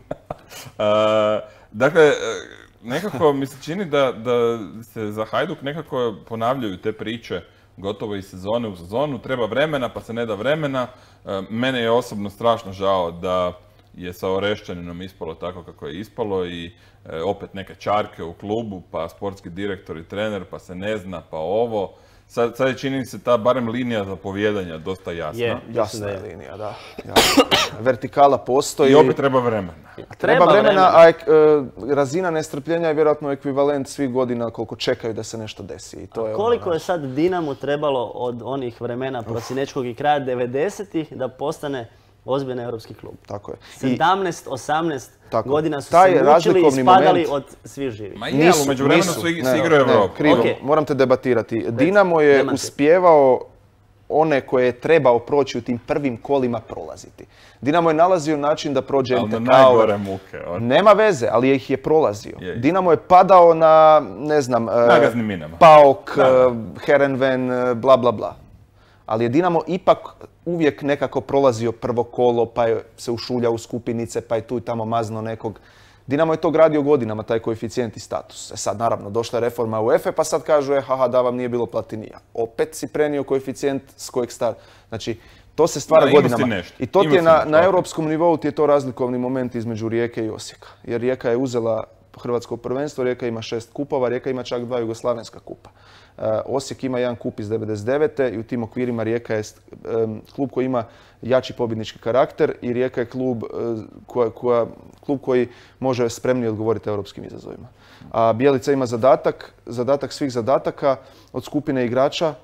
dakle, nekako mi se čini da, da se za Hajduk nekako ponavljaju te priče gotovo iz sezone u sezonu. Treba vremena, pa se ne da vremena. Uh, mene je osobno strašno žao da je sa Orešćaninom ispalo tako kako je ispalo i e, opet neke čarke u klubu, pa sportski direktor i trener, pa se ne zna, pa ovo. Sad, sad je čini se ta barem linija zapovjedanja dosta jasna. Je, jasna je linija, da. Jasna. Vertikala postoji. I opet treba vremena. Treba, treba vremena, a ek, e, razina nestrpljenja je vjerojatno ekvivalent svih godina koliko čekaju da se nešto desi. I to a je koliko ono, je sad Dinamo trebalo od onih vremena prosinečkog i kraja devedesetih da postane ozbiljan europski klub? Tako je. sedamnaest osamnaest godina su taj se mučili i spadali od svih živih. Ma je, ali umeđu vremenu su igraju Evropu. Krivo, okay. Moram te debatirati. Dinamo je Nemate. uspijevao one koje je trebao proći u tim prvim kolima prolaziti. Dinamo je nalazio način da prođe M T K. Najgore muke. On. Nema veze, ali ih je prolazio. Je. Dinamo je padao na, ne znam, nagaznim minama. Paok, Herenven, bla bla bla. Ali je Dinamo ipak uvijek nekako prolazio prvo kolo, pa je se ušuljao u skupinice, pa je tu i tamo mazno nekog. Dinamo je to gradio godinama, taj koeficijent i status. E sad, naravno, došla je reforma UEFA, pa sad kažu, e, haha, da vam nije bilo Platinija. Opet si prenio koeficijent s kojeg star... Znači, to se stvara da, godinama. I to ti je na, na europskom nivou ti je to razlikovni moment između Rijeke i Osijeka. Jer Rijeka je uzela hrvatsko prvenstvo, Rijeka ima šest kupova, Rijeka ima čak dva jugoslavenska kupa. Osijek ima jedan kup iz devedeset devete i u tim okvirima Rijeka je klub koji ima jači pobjednički karakter i Rijeka je klub, koja, koja, klub koji može spremnije odgovoriti europskim izazovima. A Bjelica ima zadatak, zadatak svih zadataka od skupine igrača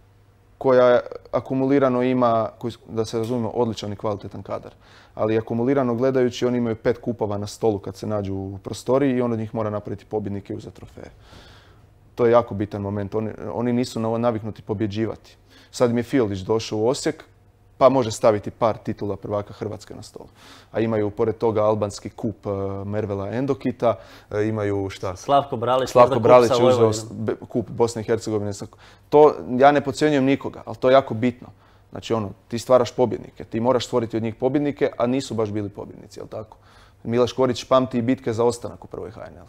koja akumulirano ima, koji, da se razumijemo, odličan i kvalitetan kadar. Ali akumulirano gledajući oni imaju pet kupova na stolu kad se nađu u prostoriji i on od njih mora napraviti pobjednike i uzeti trofeje. To je jako bitan moment. Oni, oni nisu naviknuti pobjeđivati. Sad im je Fiolić došao u Osijek, pa može staviti par titula prvaka Hrvatske na stolu. A imaju pored toga albanski kup uh, Mervela Endokita, uh, imaju šta? Slavko Bralić, Slavko Bralić je uzeo kup Bosne i Hercegovine. To ja ne podcjenjujem nikoga, ali to je jako bitno. Znači ono, ti stvaraš pobjednike, ti moraš stvoriti od njih pobjednike, a nisu baš bili pobjednici, jel tako? Milaš Škorić pamti bitke za ostanak u prvoj H N L.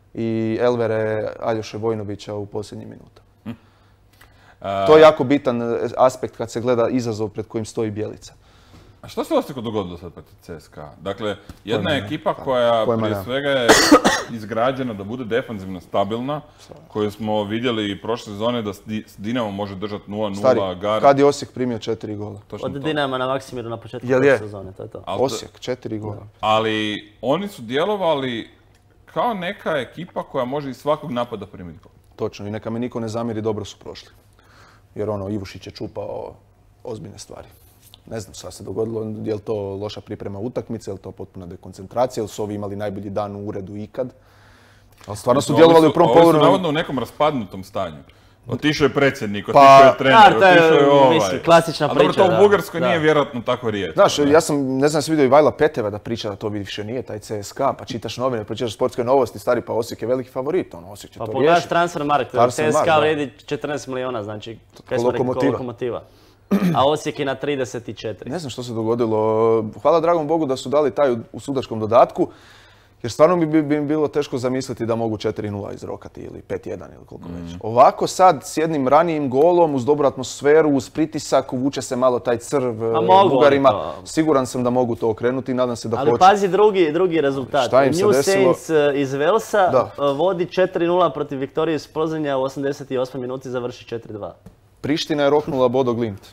I Elvere Aljoše Vojnovića u posljednjim minutama. Hm. Uh, to je jako bitan aspekt kad se gleda izazov pred kojim stoji Bjelica. A što se Osijeku dogodilo sad protiv C S K A? Dakle, jedna je ekipa koja prije svega je izgrađena da bude defanzivno stabilna, koju smo vidjeli prošle sezone da s Dinamo može držati nula nula. Gar... Kad je Osijek primio četiri gola? Od Dinama na Maksimiru na početku sezone, to je to. Ali, Osijek, četiri gola. Ali oni su djelovali kao neka ekipa koja može iz svakog napada primiti gol. Točno, i neka me niko ne zamjeri, dobro su prošli. Jer ono, Ivušić je čupao ozbiljne stvari. Ne znam šta se dogodilo, je li to loša priprema utakmice, je li to potpuna dekoncentracija, ili su ovi imali najbolji dan u uredu ikad. Ali stvarno su djelovali u prvom poluvremenu. Ovi su navodno u nekom raspadnutom stanju. Otišao je predsjednik, otišao je trener, otišao je ovaj. Mislim, klasična priča. A dobro, to u Bugarskoj nije vjerojatno tako rijetko. Znaš, ja sam, ne znam, se vidio i Vajla Peteva da priča da to više nije taj C S K A, pa čitaš novine, pričaš sportske novosti, stari, pa Osijek je veliki favorit, ono, Osijek će to riješiti. Pa pogledaš Transfermarkt, C S K A vredi četrnaest milijuna, znači, kaj smo rekli, ko Lokomotiva. A Osijek je na trideset četiri. Ne znam što se dogodilo. Hvala dragom Bogu da su dali taj u sudačkom dodatku. Jer stvarno bi, bi im bilo teško zamisliti da mogu četiri nula izrokati ili pet jedan ili koliko već. Mm. Ovako sad s jednim ranijim golom, uz dobru atmosferu, uz pritisak, uvuče se malo taj crv Bugarima. Siguran sam da mogu to okrenuti i nadam se da ali hoće. Ali pazi drugi, drugi rezultat. New desilo... Saints iz Velsa da. vodi četiri nula protiv Viktorije iz Plzeňa u osamdeset osmoj minuti, završi četiri dva. Priština je roknula Bodo Glimt.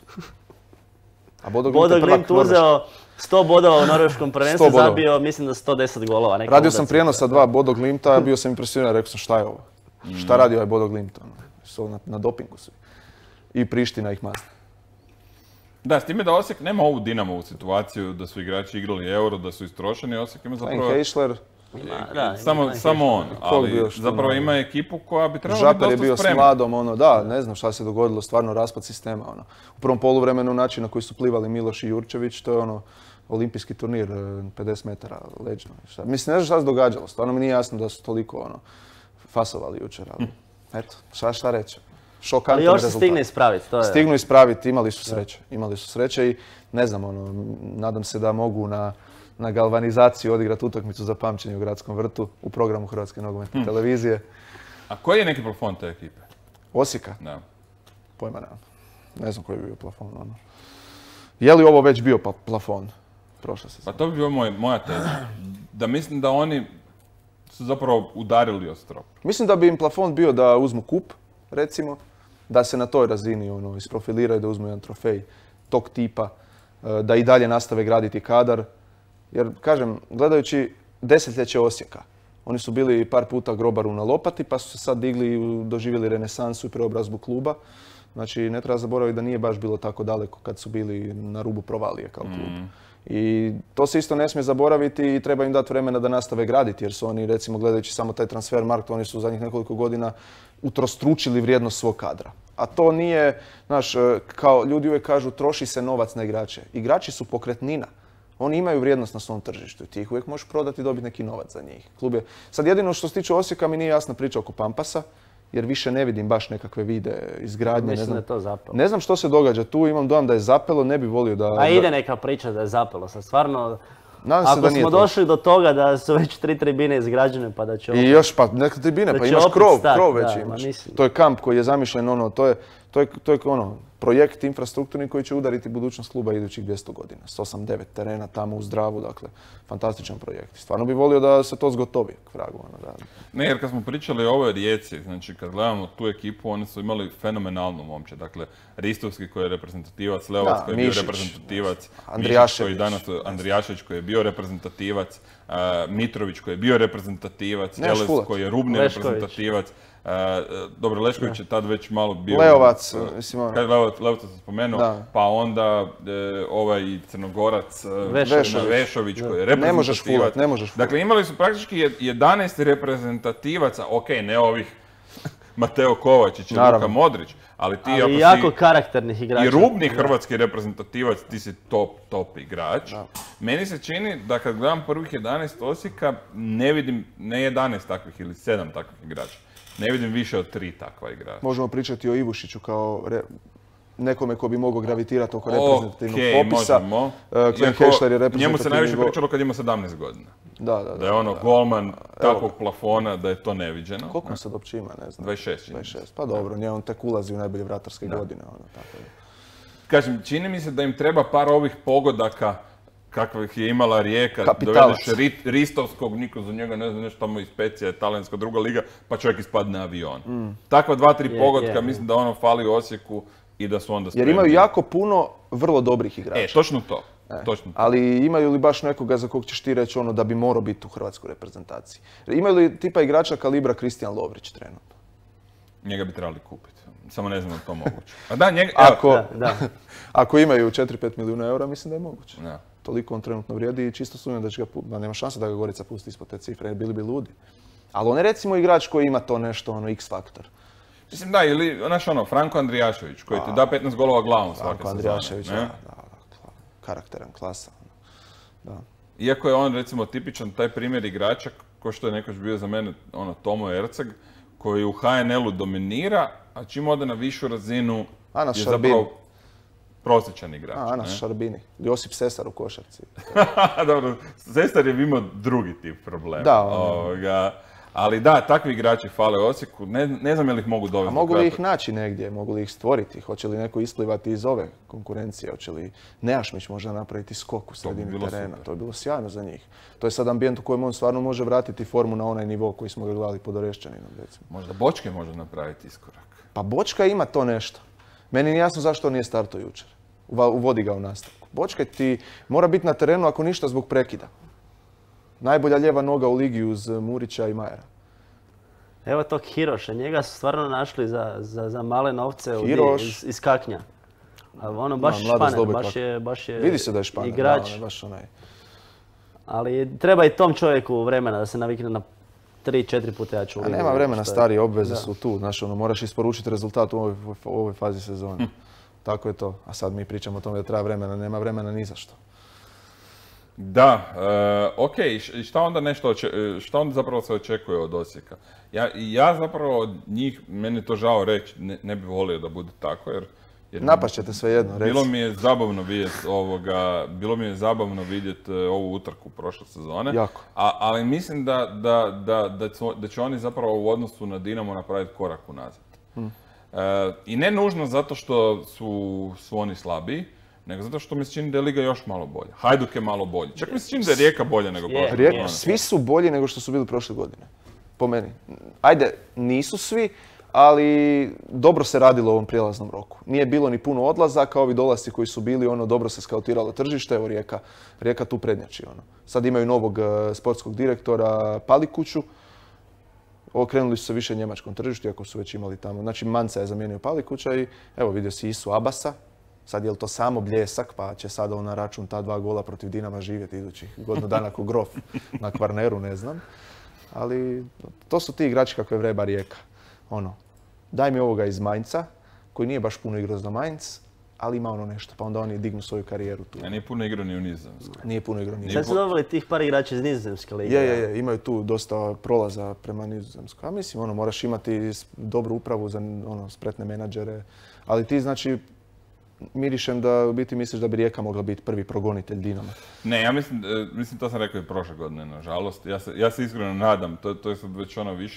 A Bodo Glimt, Bodo Glimt uzeo sto bodova u norveškom prvenstvu, zabio mislim da sto deset golova. Radio sam prijenos sa dva Bodo Glimta, bio sam impresioniran, rekao sam šta je ovo? Mm. Šta radi ovaj Bodo Glimt? Su na, na dopingu svi. I Priština ih mazne. Da, s time da Osijek nema ovu Dinamovu situaciju da su igrači igrali euro, da su istrošeni. Osijek ima zapravo... Heisler. Da, samo, samo on, ali zapravo ima ekipu koja bi trebala biti dosta spremna. Žaper je bio s Mladom, ono, da, ne znam šta se dogodilo, stvarno raspad sistema. Ono. U prvom poluvremenu način na koji su plivali Miloš i Jurčević, to je ono, olimpijski turnir, pedeset metara leđno. Šta. Mislim, ne znam šta se događalo, stvarno mi nije jasno da su toliko ono, fasovali jučer, ali eto, šta, šta reći. Šokantan rezultat. Ali još se stigne ispraviti, to je... Stignu ispraviti, imali su sreće, imali su sreće i ne znam, ono, nadam se da mogu na... na galvanizaciju odigrati utakmicu za pamćenje u Gradskom vrtu u programu Hrvatske nogometne hmm. televizije. A koji je neki plafon te ekipe? Osijeka? Da. Pojma nemam. Ne znam koji bi bio plafon. Ono. Je li ovo već bio pa plafon? Prošla se. Pa to bi bio moj, moja teza. Da mislim da oni su zapravo udarili o strop. Mislim da bi im plafon bio da uzmu kup, recimo, da se na toj razini ono, isprofiliraju, da uzmu jedan trofej tog tipa, da i dalje nastave graditi kadar. Jer, kažem, gledajući desetljeće Osijeka, oni su bili par puta grobaru na lopati, pa su se sad digli i doživjeli renesansu i preobrazbu kluba. Znači, ne treba zaboraviti da nije baš bilo tako daleko kad su bili na rubu provalije kao klub. Mm. I to se isto ne smije zaboraviti i treba im dati vremena da nastave graditi, jer su oni, recimo, gledajući samo taj Transfermarkt, oni su u zadnjih nekoliko godina utrostručili vrijednost svog kadra. A to nije, znaš, kao ljudi uvijek kažu, troši se novac na igrače. Igrači su pokretnina. Oni imaju vrijednost na svom tržištu i ti ih uvijek možeš prodati i dobiti neki novac za njih. Klub je... Sad jedino što se tiče Osijeka mi nije jasna priča oko Pampasa, jer više ne vidim baš nekakve vide izgradnje. Mislim ne znam, da je to zapelo. Ne znam što se događa tu, imam dojam da je zapelo, ne bi volio da... A ide neka priča da je zapelo, sad stvarno... Nadam se Ako da nije smo to. došli do toga da su već tri tribine izgrađene pa da će opet... I još pa neke tribine, pa imaš krov, krov već imaš. To je kamp koji je zamišljen, ono, to je, To je, to je ono, projekt infrastrukturni koji će udariti budućnost kluba idućih dvjesto godina. S osam devet terena tamo u Zdravu, dakle, fantastičan projekt. Stvarno bi volio da se to zgotovi k vragu. Ono, da. Ne, jer kad smo pričali o ovoj Rijeci, znači kad gledamo tu ekipu, oni su imali fenomenalnu momče. Dakle, Ristovski koji je reprezentativac, Leovac koji je bio Mišić, reprezentativac, Andrijašević. Mišić koji danas, Andrijašević koji je bio reprezentativac, uh, Mitrović koji je bio reprezentativac, Neš Jeles Fulat. koji je rubni Lešković. reprezentativac. Uh, dobro, Lešković je tad već malo bio... Leovac, uh, mislim ono. Kad Leovac, Leovac sam spomenuo, Da. pa onda e, ovaj Crnogorac, uh, Vešović. Vešović koji je Ne možeš reprezentativac. fulat, ne možeš fulat. Dakle, imali su praktički jed- jedanaest reprezentativaca, ok, ne ovih Mateo Kovačić i Naravno. Luka Modrić, ali ti ako Ali si jako karakternih igrača. i rubni hrvatski reprezentativac, ti si top, top igrač. Meni se čini da kad gledam prvih jedanaest Osijeka, ne vidim, ne jedanaest takvih ili sedam takvih igrača. Ne vidim više od tri takva igrača. Možemo pričati o Ivušiću kao re- nekome ko bi mogao gravitirati oko Ok, reprezentativnog popisa. možemo. Uh, Klen Iako Hešler je reprezentativni... njemu se najviše go- pričalo kad ima sedamnaest godina. Da, da, da. Da je ono golman takvog plafona da je to neviđeno. Koliko on sad uopće ima, ne znam. dvadeset šest, čini mi se. dvadeset šest, pa dobro, nije on tek ulazi u najbolje vratarske godine. Ono, tako da. Kažem, čini mi se da im treba par ovih pogodaka kakvih je imala Rijeka. Kapitalac. Dovedeš Ri- Ristovskog, niko za njega ne zna, nešto tamo iz Specija, talijanska druga liga, pa čovjek ispadne avion. Takva dva, tri Je, pogotka, je. mislim da ono fali u Osijeku i da su onda Jer spremni. imaju jako puno vrlo dobrih igrača. E, točno to. Točno to. Ali imaju li baš nekoga za kog ćeš ti reći ono da bi morao biti u hrvatskoj reprezentaciji? Imaju li tipa igrača kalibra Kristijan Lovrić trenutno? Njega bi trebali kupiti. Samo ne znam da je to moguće. A da, njega... evo, Ako, Da, da. ako imaju četiri pet milijuna eura, mislim da je moguće. da. Toliko on trenutno vrijedi i čisto sumnjam da će ga, pu- da nema šanse da ga Gorica pusti ispod te cifre, jer bili bi ludi. Ali on je recimo igrač koji ima to nešto, ono, X faktor. Mislim da, ili, znaš ono, Franko Andrijašević, koji ti da petnaest golova glavom svake Franko sezone. Andrijašević, ne? da, da, da, kla- karakteran, klasa. ono. Da. Iako je on recimo tipičan taj primjer igrača, ko što je nekoć bio za mene ono, Tomo Erceg, koji u H N L-u dominira, a čim ode na višu razinu Anas je Šarbin. zapravo prosječan igrač. A, Anas ne? Šarbini, Josip Sesar u košarci. Dobro, Sesar je imao drugi tip problema. Da, ono. Ovoga, ali da, takvi igrači fale u Osijeku, ne, ne znam je li ih mogu dovesti. A do mogu li kraja. ih naći negdje, mogu li ih stvoriti, hoće li neko isplivati iz ove konkurencije, hoće li Nejašmić možda napraviti skok u sredini bilo terena, super. to je bilo sjajno za njih. To je sad ambijent u kojem on stvarno može vratiti formu na onaj nivo koji smo ga gledali pod Orešćaninom, recimo. Možda Bočke može napraviti iskorak. Pa Bočka ima to nešto. Meni nije jasno zašto on nije startao jučer. Uva- Uvodi ga u nastavku. Bočka ti mora biti na terenu ako ništa zbog prekida. Najbolja lijeva noga u ligi uz Murića i Majera. Evo tog Hiroša, njega su stvarno našli za, za, za male novce u- Hiroš. iz, iz Kaknja. A ono baš Da, mladost španer, dobe baš kako. je, baš je Vidi se da je španer, igrač. da, on je baš onaj. Ali treba i tom čovjeku vremena da se navikne na tri, četiri puta jaču A ligu. nema vremena, što je- stari obveze Da. su tu. Znaš, ono, moraš isporučiti rezultat u ovoj, u ovoj fazi sezone. Tako je to. A sad mi pričamo o tome da treba vremena, nema vremena ni za što. Da, e, ok, i š- i šta onda nešto, oče- e, šta onda zapravo se očekuje od Osijeka? Ja, ja zapravo od njih, meni je to žao reći, ne, ne bi volio da bude tako, jer... jer Napašćete svejedno, reci. Bilo mi je zabavno vidjeti ovoga, bilo mi je zabavno vidjeti e, ovu utrku prošle sezone. Jako. A, ali mislim da, da, da, da, će- da će oni zapravo u odnosu na Dinamo napraviti korak unazad. Hm. E, I ne nužno zato što su, su oni slabiji, nego zato što mi se čini da je Liga još malo bolja. Hajduk je malo bolji. Čak mi se čini da je Rijeka bolja nego Je, prošle Rijeka- sezone. svi su bolji nego što su bili prošle godine. Po meni. Ajde, nisu svi, ali dobro se radilo u ovom prijelaznom roku. Nije bilo ni puno odlazaka, ovi dolasci koji su bili, ono, dobro se skautiralo tržište, evo Rijeka, Rijeka tu prednjači, ono. Sad imaju novog eh, sportskog direktora Palikuću, okrenuli su se više njemačkom tržištu, iako su već imali tamo. Znači, Manca je zamijenio Palikuća i evo vidio si Isu Abasa. Sad je li to samo bljesak, pa će sada on na račun ta dva gola protiv Dinama živjeti idućih godinu dana ko grof na Kvarneru, ne znam. Ali to su ti igrači kakve vreba Rijeka. Ono, daj mi ovoga iz Mainca, koji nije baš puno igrao za Mainz, ali ima ono nešto, pa onda oni dignu svoju karijeru tu. Ja, nije puno igrao ni u Nizozemskoj. Nije puno igrao ni. Sad su dobili tih par igrača iz Nizozemske lige. Je, je, je, imaju tu dosta prolaza prema Nizozemskoj. A mislim, ono, moraš imati s- dobru upravu za ono, spretne menadžere. Ali ti, znači, mirišem da u biti misliš da bi Rijeka mogla biti prvi progonitelj Dinama. Ne, ja mislim, e, mislim to sam rekao i prošle godine, nažalost. Ja se, ja se iskreno nadam, to, to je sad već ono više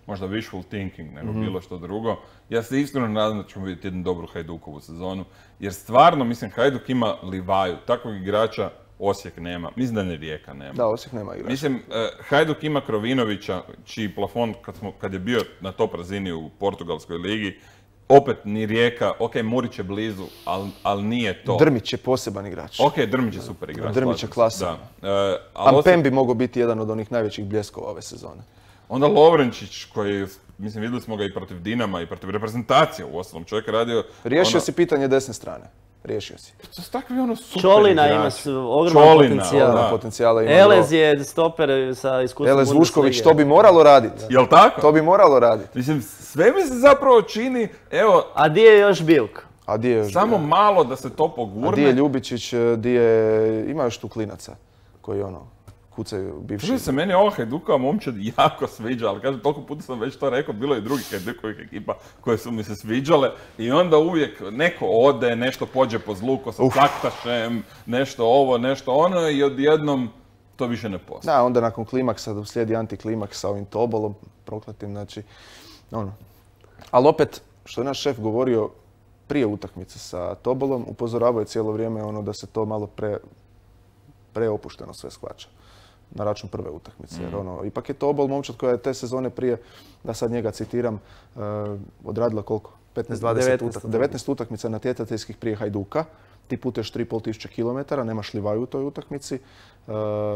možda wishful thinking nego mm-hmm. bilo što drugo. Ja se iskreno nadam da ćemo vidjeti jednu dobru Hajdukovu sezonu, jer stvarno, mislim, Hajduk ima Livaju, takvog igrača Osijek nema. Mislim da ni Rijeka nema. Da, Osijek nema igrača. Mislim, Hajduk ima Krovinovića, čiji plafon kad, smo, kad je bio na top razini u portugalskoj ligi, opet ni Rijeka, ok, Murić je blizu, ali al nije to. Drmić je poseban igrač. Ok, Drmić je super igrač. Drmić je klasan. Da. E, Ampem Osijek... bi mogao biti jedan od onih najvećih bljeskova ove sezone. Onda Lovrenčić, koji, mislim, vidjeli smo ga i protiv Dinama i protiv reprezentacije, u ostalom čovjek radio... Riješio ono... si pitanje desne strane. Riješio si. To su takvi ono super Čolina igrači. ima ogroman Čolina, potencijal. da. Potencijala ima. Elez je stoper sa iskustvom Elez Bundeslige. Vušković, to bi moralo raditi. Jel' tako? To bi moralo raditi. Mislim, sve mi se zapravo čini, evo... A di je još Bilk? A di je još... Samo malo da se to pogurne. A di je Ljubičić, di je... Ima još tu klinaca koji ono... kucaju bivši. Čuži se, meni ova Hajdukova momčad jako sviđa, ali kažem, toliko puta sam već to rekao, bilo je i drugih Hajdukovih ekipa koje su mi se sviđale i onda uvijek neko ode, nešto pođe po zlu ko sa Caktašem, nešto ovo, nešto ono i odjednom to više ne postoji. Da, onda nakon klimaksa uslijedi antiklimaks sa ovim Tobolom prokletim, znači, ono. Ali opet, što je naš šef govorio prije utakmice sa Tobolom, upozoravao je cijelo vrijeme ono da se to malo pre, preopušteno sve shvaća. Na račun prve utakmice. Jer ono, ipak je Tobol momčad koja je te sezone prije, da sad njega citiram, uh, odradila koliko? petnaest dvadeset utakmica. devetnaest utakmica natjecateljskih prije Hajduka. Ti putuješ tri i pol tisuće kilometara, nemaš Livaju u toj utakmici. Uh,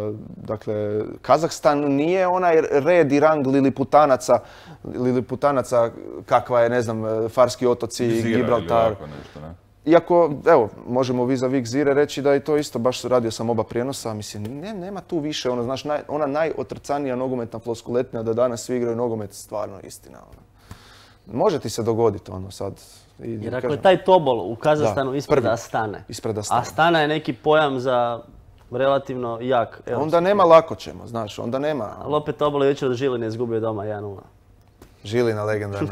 dakle, Kazahstan nije onaj red i rang Liliputanaca, Liliputanaca kakva je, ne znam, Farski otoci, Zira Gibraltar. Nešto, ne? Iako, evo, možemo vis-a-vis Zire reći da je to isto, baš radio sam oba prijenosa, mislim, ne, nema tu više, ono, znaš, naj, ona najotrcanija nogometna floskuletnija da danas svi igraju nogomet, stvarno istina, ono. Može ti se dogoditi, ono, sad. I, Jer ako kažem, je taj Tobol u Kazahstanu da, ispred prvi, Astane, ispred Astane. Astana je neki pojam za relativno jak. Evo, onda nema lako ćemo, znaš, onda nema. ali opet Tobol je jučer od Žiline izgubio doma jedan nula. Žilina legendarna.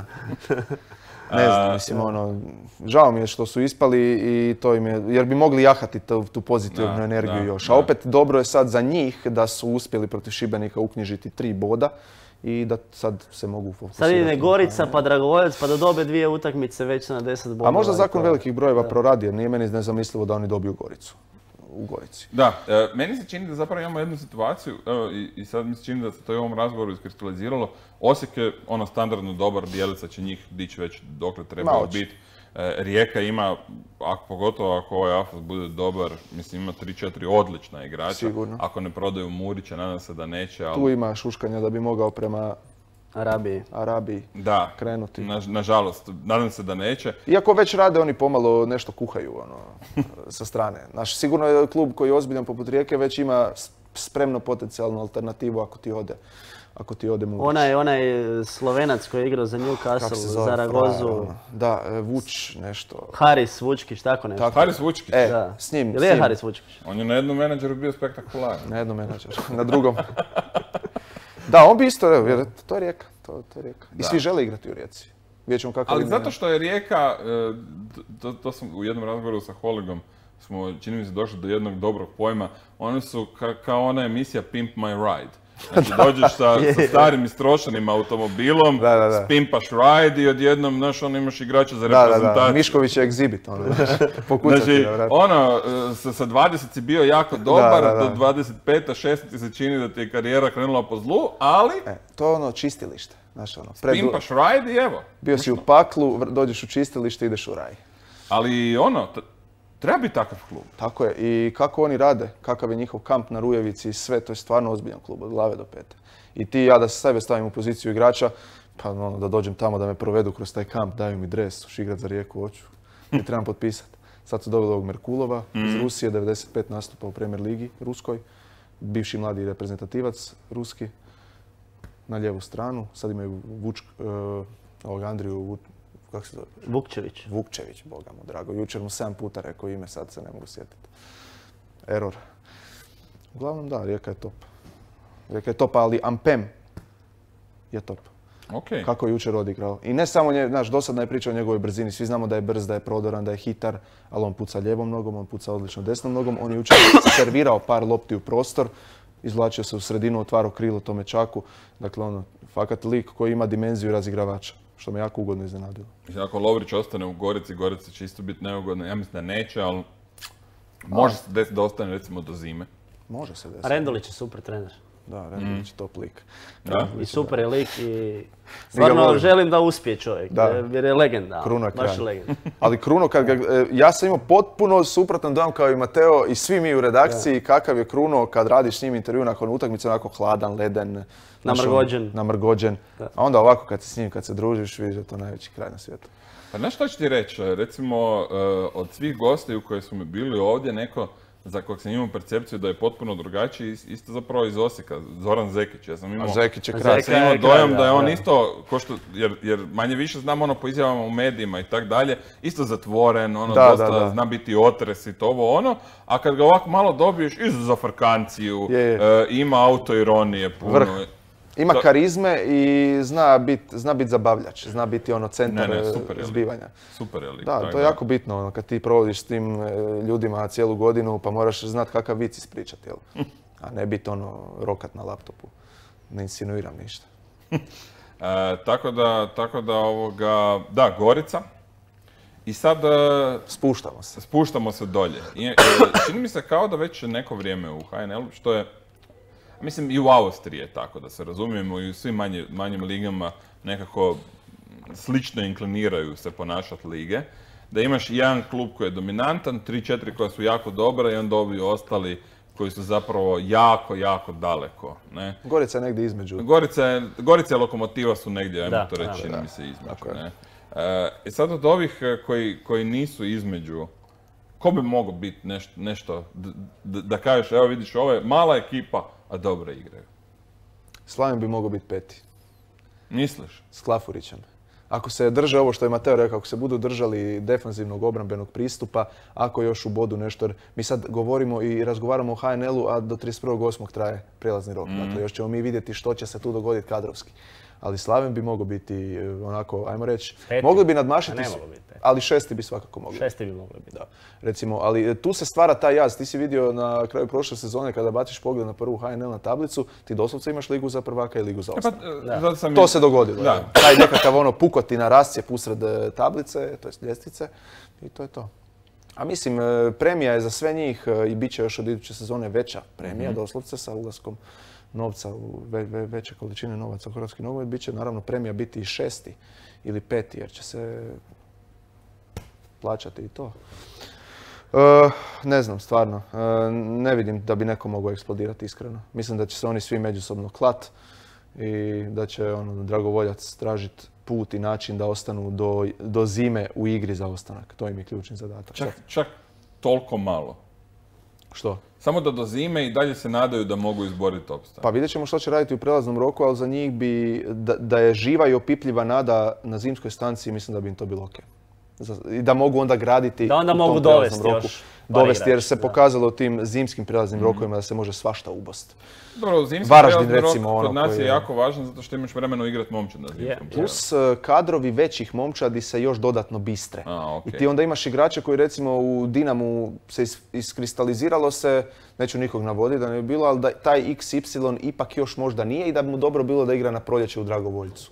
Ne znam, mislim, ono, žao mi je što su ispali i to im je, jer bi mogli jahati tu, tu pozitivnu da, energiju da, još. da. A opet dobro je sad za njih da su uspjeli protiv Šibenika uknjižiti tri boda i da sad se mogu fokusirati. Sad ide Gorica pa Dragovoljac pa da dobe dvije utakmice već na deset bodova. A možda zakon to... velikih brojeva da. proradi, jer nije meni nezamislivo da oni dobiju Goricu. U Gorici. Da, e, meni se čini da zapravo imamo jednu situaciju, evo, i, i sad mi se čini da se to i u ovom razgovoru iskristaliziralo. Osijek je ono standardno dobar, Bjelica će njih dići već dokle trebalo biti. E, Rijeka ima, ako, pogotovo ako ovaj Afos bude dobar, mislim ima tri četiri odlična igrača. Sigurno. Ako ne prodaju Murića, nadam se da neće, ali... Tu ima šuškanja da bi mogao prema Arabiji. Arabiji da, krenuti. Na, nažalost, nadam se da neće. Iako već rade, oni pomalo nešto kuhaju ono, sa strane. Naš, sigurno je klub koji je ozbiljan poput Rijeke već ima spremno potencijalnu alternativu ako ti ode. Ako ti ode Murić. Onaj, onaj Slovenac koji je igrao za Newcastle, Zaragozu. Ono. Da, Vuč nešto. Haris Vučkić, tako nešto. Tako. Haris Vučkić. E, da. s njim. Jel je Haris Vučkić? On je na jednom menadžeru bio spektakularan. Na jednom menadžeru, na drugom. Da, on bi isto, evo, jer to je Rijeka. To, to je Rijeka. I da. svi žele igrati u Rijeci. Vidjet ćemo kako Ali im zato što je Rijeka, to, to sam u jednom razgovoru sa Holigom, smo, čini mi se, došli do jednog dobrog pojma. Oni su ka, kao ona emisija Pimp My Ride. Znači dođeš sa, sa starim istrošenim automobilom, da, da, da. spimpaš ride i odjednom, znaš, ono imaš igrača za da, reprezentaciju. Da, da, Mišković je egzibit, ono, pokucati znači, ga, vrati. ono, sa, sa dvadeset si bio jako dobar, da, da, da. do dvadeset pet šesnaest ti se čini da ti je karijera krenula po zlu, ali... E, to je ono čistilište, znaš ono. Spimpaš ride i evo. Bio si u paklu, dođeš u čistilište i ideš u raj. Ali ono, treba biti takav klub. Tako je. I kako oni rade, kakav je njihov kamp na Rujevici i sve, to je stvarno ozbiljan klub, od glave do pete. I ti ja da se sebe stavim u poziciju igrača, pa ono, da dođem tamo da me provedu kroz taj kamp, daju mi dres, hoću igrat za Rijeku, hoću. I trebam potpisati. Sad su dobili ovog Merkulova iz Rusije, devedeset pet nastupa u Premier ligi ruskoj. Bivši mladi reprezentativac ruski na lijevu stranu. Sad imaju Vuč, uh, ovog Andriju Vuč, kako se zove? Vukčević. Vukčević, boga mu drago. Jučer mu sedam puta rekao ime, sad se ne mogu sjetiti. Error. Uglavnom da, Rijeka je top. Rijeka je top, ali Ampem je top. Okay. Kako je jučer odigrao. I ne samo, nje, znaš, dosadna je priča o njegovoj brzini. Svi znamo da je brz, da je prodoran, da je hitar, ali on puca lijevom nogom, on puca odlično desnom nogom. On je jučer servirao par lopti u prostor, izvlačio se u sredinu, otvarao krilo tome Čaku. Dakle, ono, Fakat lik koji ima dimenziju razigravača, što me jako ugodno iznenadilo. Mislim, ako Lovrić ostane u Gorici, Gorica će isto biti neugodno. Ja mislim da neće, ali može se desiti da ostane recimo do zime. Može se desiti. Rendulić je super trener. Da, Rendulić je top lik. Da. I super je lik i stvarno želim da uspije čovjek, Da. jer je legenda. Kruno je Baš kralj. legenda. Ali Kruno, kad ga, e, ja sam imao potpuno suprotan dojam kao i Mateo i svi mi u redakciji kakav je Kruno kad radiš s njim intervju nakon utakmice, onako hladan, leden. znaš, Namrgođen. on- Namrgođen. Da. A onda ovako kad se s njim, kad se družiš, vidiš da je to najveći kraj na svijetu. Pa znaš što ću ti reći? Recimo, uh, od svih gostiju koji su mi bili ovdje, neko za kojeg sam imao percepciju da je potpuno drugačiji, is- isto zapravo iz Osijeka, Zoran Zekić. Ja sam imao, A Zekić je Zek- kralj. sam imao je kralj, dojam da je da, on da. isto, ko što, jer, jer manje više znam ono po izjavama u medijima i tak dalje, isto zatvoren, ono Da, dosta da, da. zna biti otres i to ovo ono, a kad ga ovako malo dobiješ, isto za frkanciju, Je, je. e, ima autoironije puno. Vrh. Ima To- karizme i zna biti zna bit zabavljač, zna biti ono centar Ne, ne, e, super je lik. zbivanja. Super je lik. Da, tak to je jako bitno ono, kad ti provodiš s tim e, ljudima cijelu godinu pa moraš znati kakav vic ispričati, jel? A ne biti ono rokat na laptopu. Ne insinuiram ništa. E, tako da, tako da ovoga, da, Gorica. I sad e, Spuštamo se. spuštamo se dolje. I, e, čini mi se kao da već neko vrijeme u H N L-u, što je, mislim i u Austriji je tako, da se razumijemo, i u svim manje, manjim ligama nekako slično inkliniraju se ponašati lige. Da imaš jedan klub koji je dominantan, tri, četiri koja su jako dobra i onda ovi ostali koji su zapravo jako, jako daleko. Ne? Gorica je negdje između. Gorica, je- Gorica i Lokomotiva su negdje, ajmo Da, to reći, da, čini da. mi se između. Tako je. Ne? E, I sad od ovih e, koji, koji nisu između, ko bi mogao biti nešto, nešto d- d- da kažeš, evo vidiš, ovo je mala ekipa, a dobro igraju. Slaven bi mogao biti peti. Misliš? S Klafurićem. Ako se drže ovo što je Mateo rekao, ako se budu držali defanzivnog obrambenog pristupa, ako još u bodu nešto, jer mi sad govorimo i razgovaramo o H N L-u, a do trideset prvog osmog traje prijelazni rok. Dakle, još ćemo mi vidjeti što će se tu dogoditi kadrovski. Ali Slaven bi mogao biti e, onako, ajmo reći, Peti. mogli bi nadmašiti, A ne s- mogu biti peti. ali šesti bi svakako mogli. Šesti bi mogli biti. Da, recimo, ali e, tu se stvara taj jaz. Ti si vidio na kraju prošle sezone kada baciš pogled na prvu H N L na tablicu, ti doslovce imaš ligu za prvaka i ligu za E pa, ostanak. e, zato sam To i- se dogodilo. Da. evo. Taj nekakav ono pukotina rascijep usred e, tablice, to jest ljestvice, i to je to. A mislim, e, premija je za sve njih e, i bit će još od iduće sezone veća premija, doslovce sa ulaskom novca u ve- ve- veće količine novaca u hrvatski nogomet. Bit će naravno premija biti i šesti ili peti, jer će se plaćati i to. E, ne znam, stvarno. E, ne vidim da bi neko mogao eksplodirati iskreno. Mislim da će se oni svi međusobno klat i da će ono, dragovoljac tražiti put i način da ostanu do, do zime u igri za ostanak. To im je ključni zadatak. Čak, čak toliko malo. Što? Samo da do zime i dalje se nadaju da mogu izboriti opstanak. Pa vidjet ćemo što će raditi u prelaznom roku, ali za njih bi, da, da je živa i opipljiva nada na zimskoj stanciji, mislim da bi im to bilo ok. Za- I da mogu onda graditi Da onda u tom mogu prelaznom dovesti roku. još par Dovesti, jer igrača, se da. pokazalo u tim zimskim prelaznim rokovima da se može svašta ubost. Dobro, zimski Varaždin, prijelazni rok recimo, ono kod nas koji je je- jako važan zato što imaš vremena igrati momčad na zimskom Je. prijelazu. Plus e, kadrovi većih momčadi se još dodatno bistre. A, okej. I ti onda imaš igrače koji recimo u Dinamu se is- iskristaliziralo se, neću nikog navoditi da ne bi bilo, ali da taj iks ipsilon ipak još možda nije i da bi mu dobro bilo da igra na proljeće u Dragovoljcu.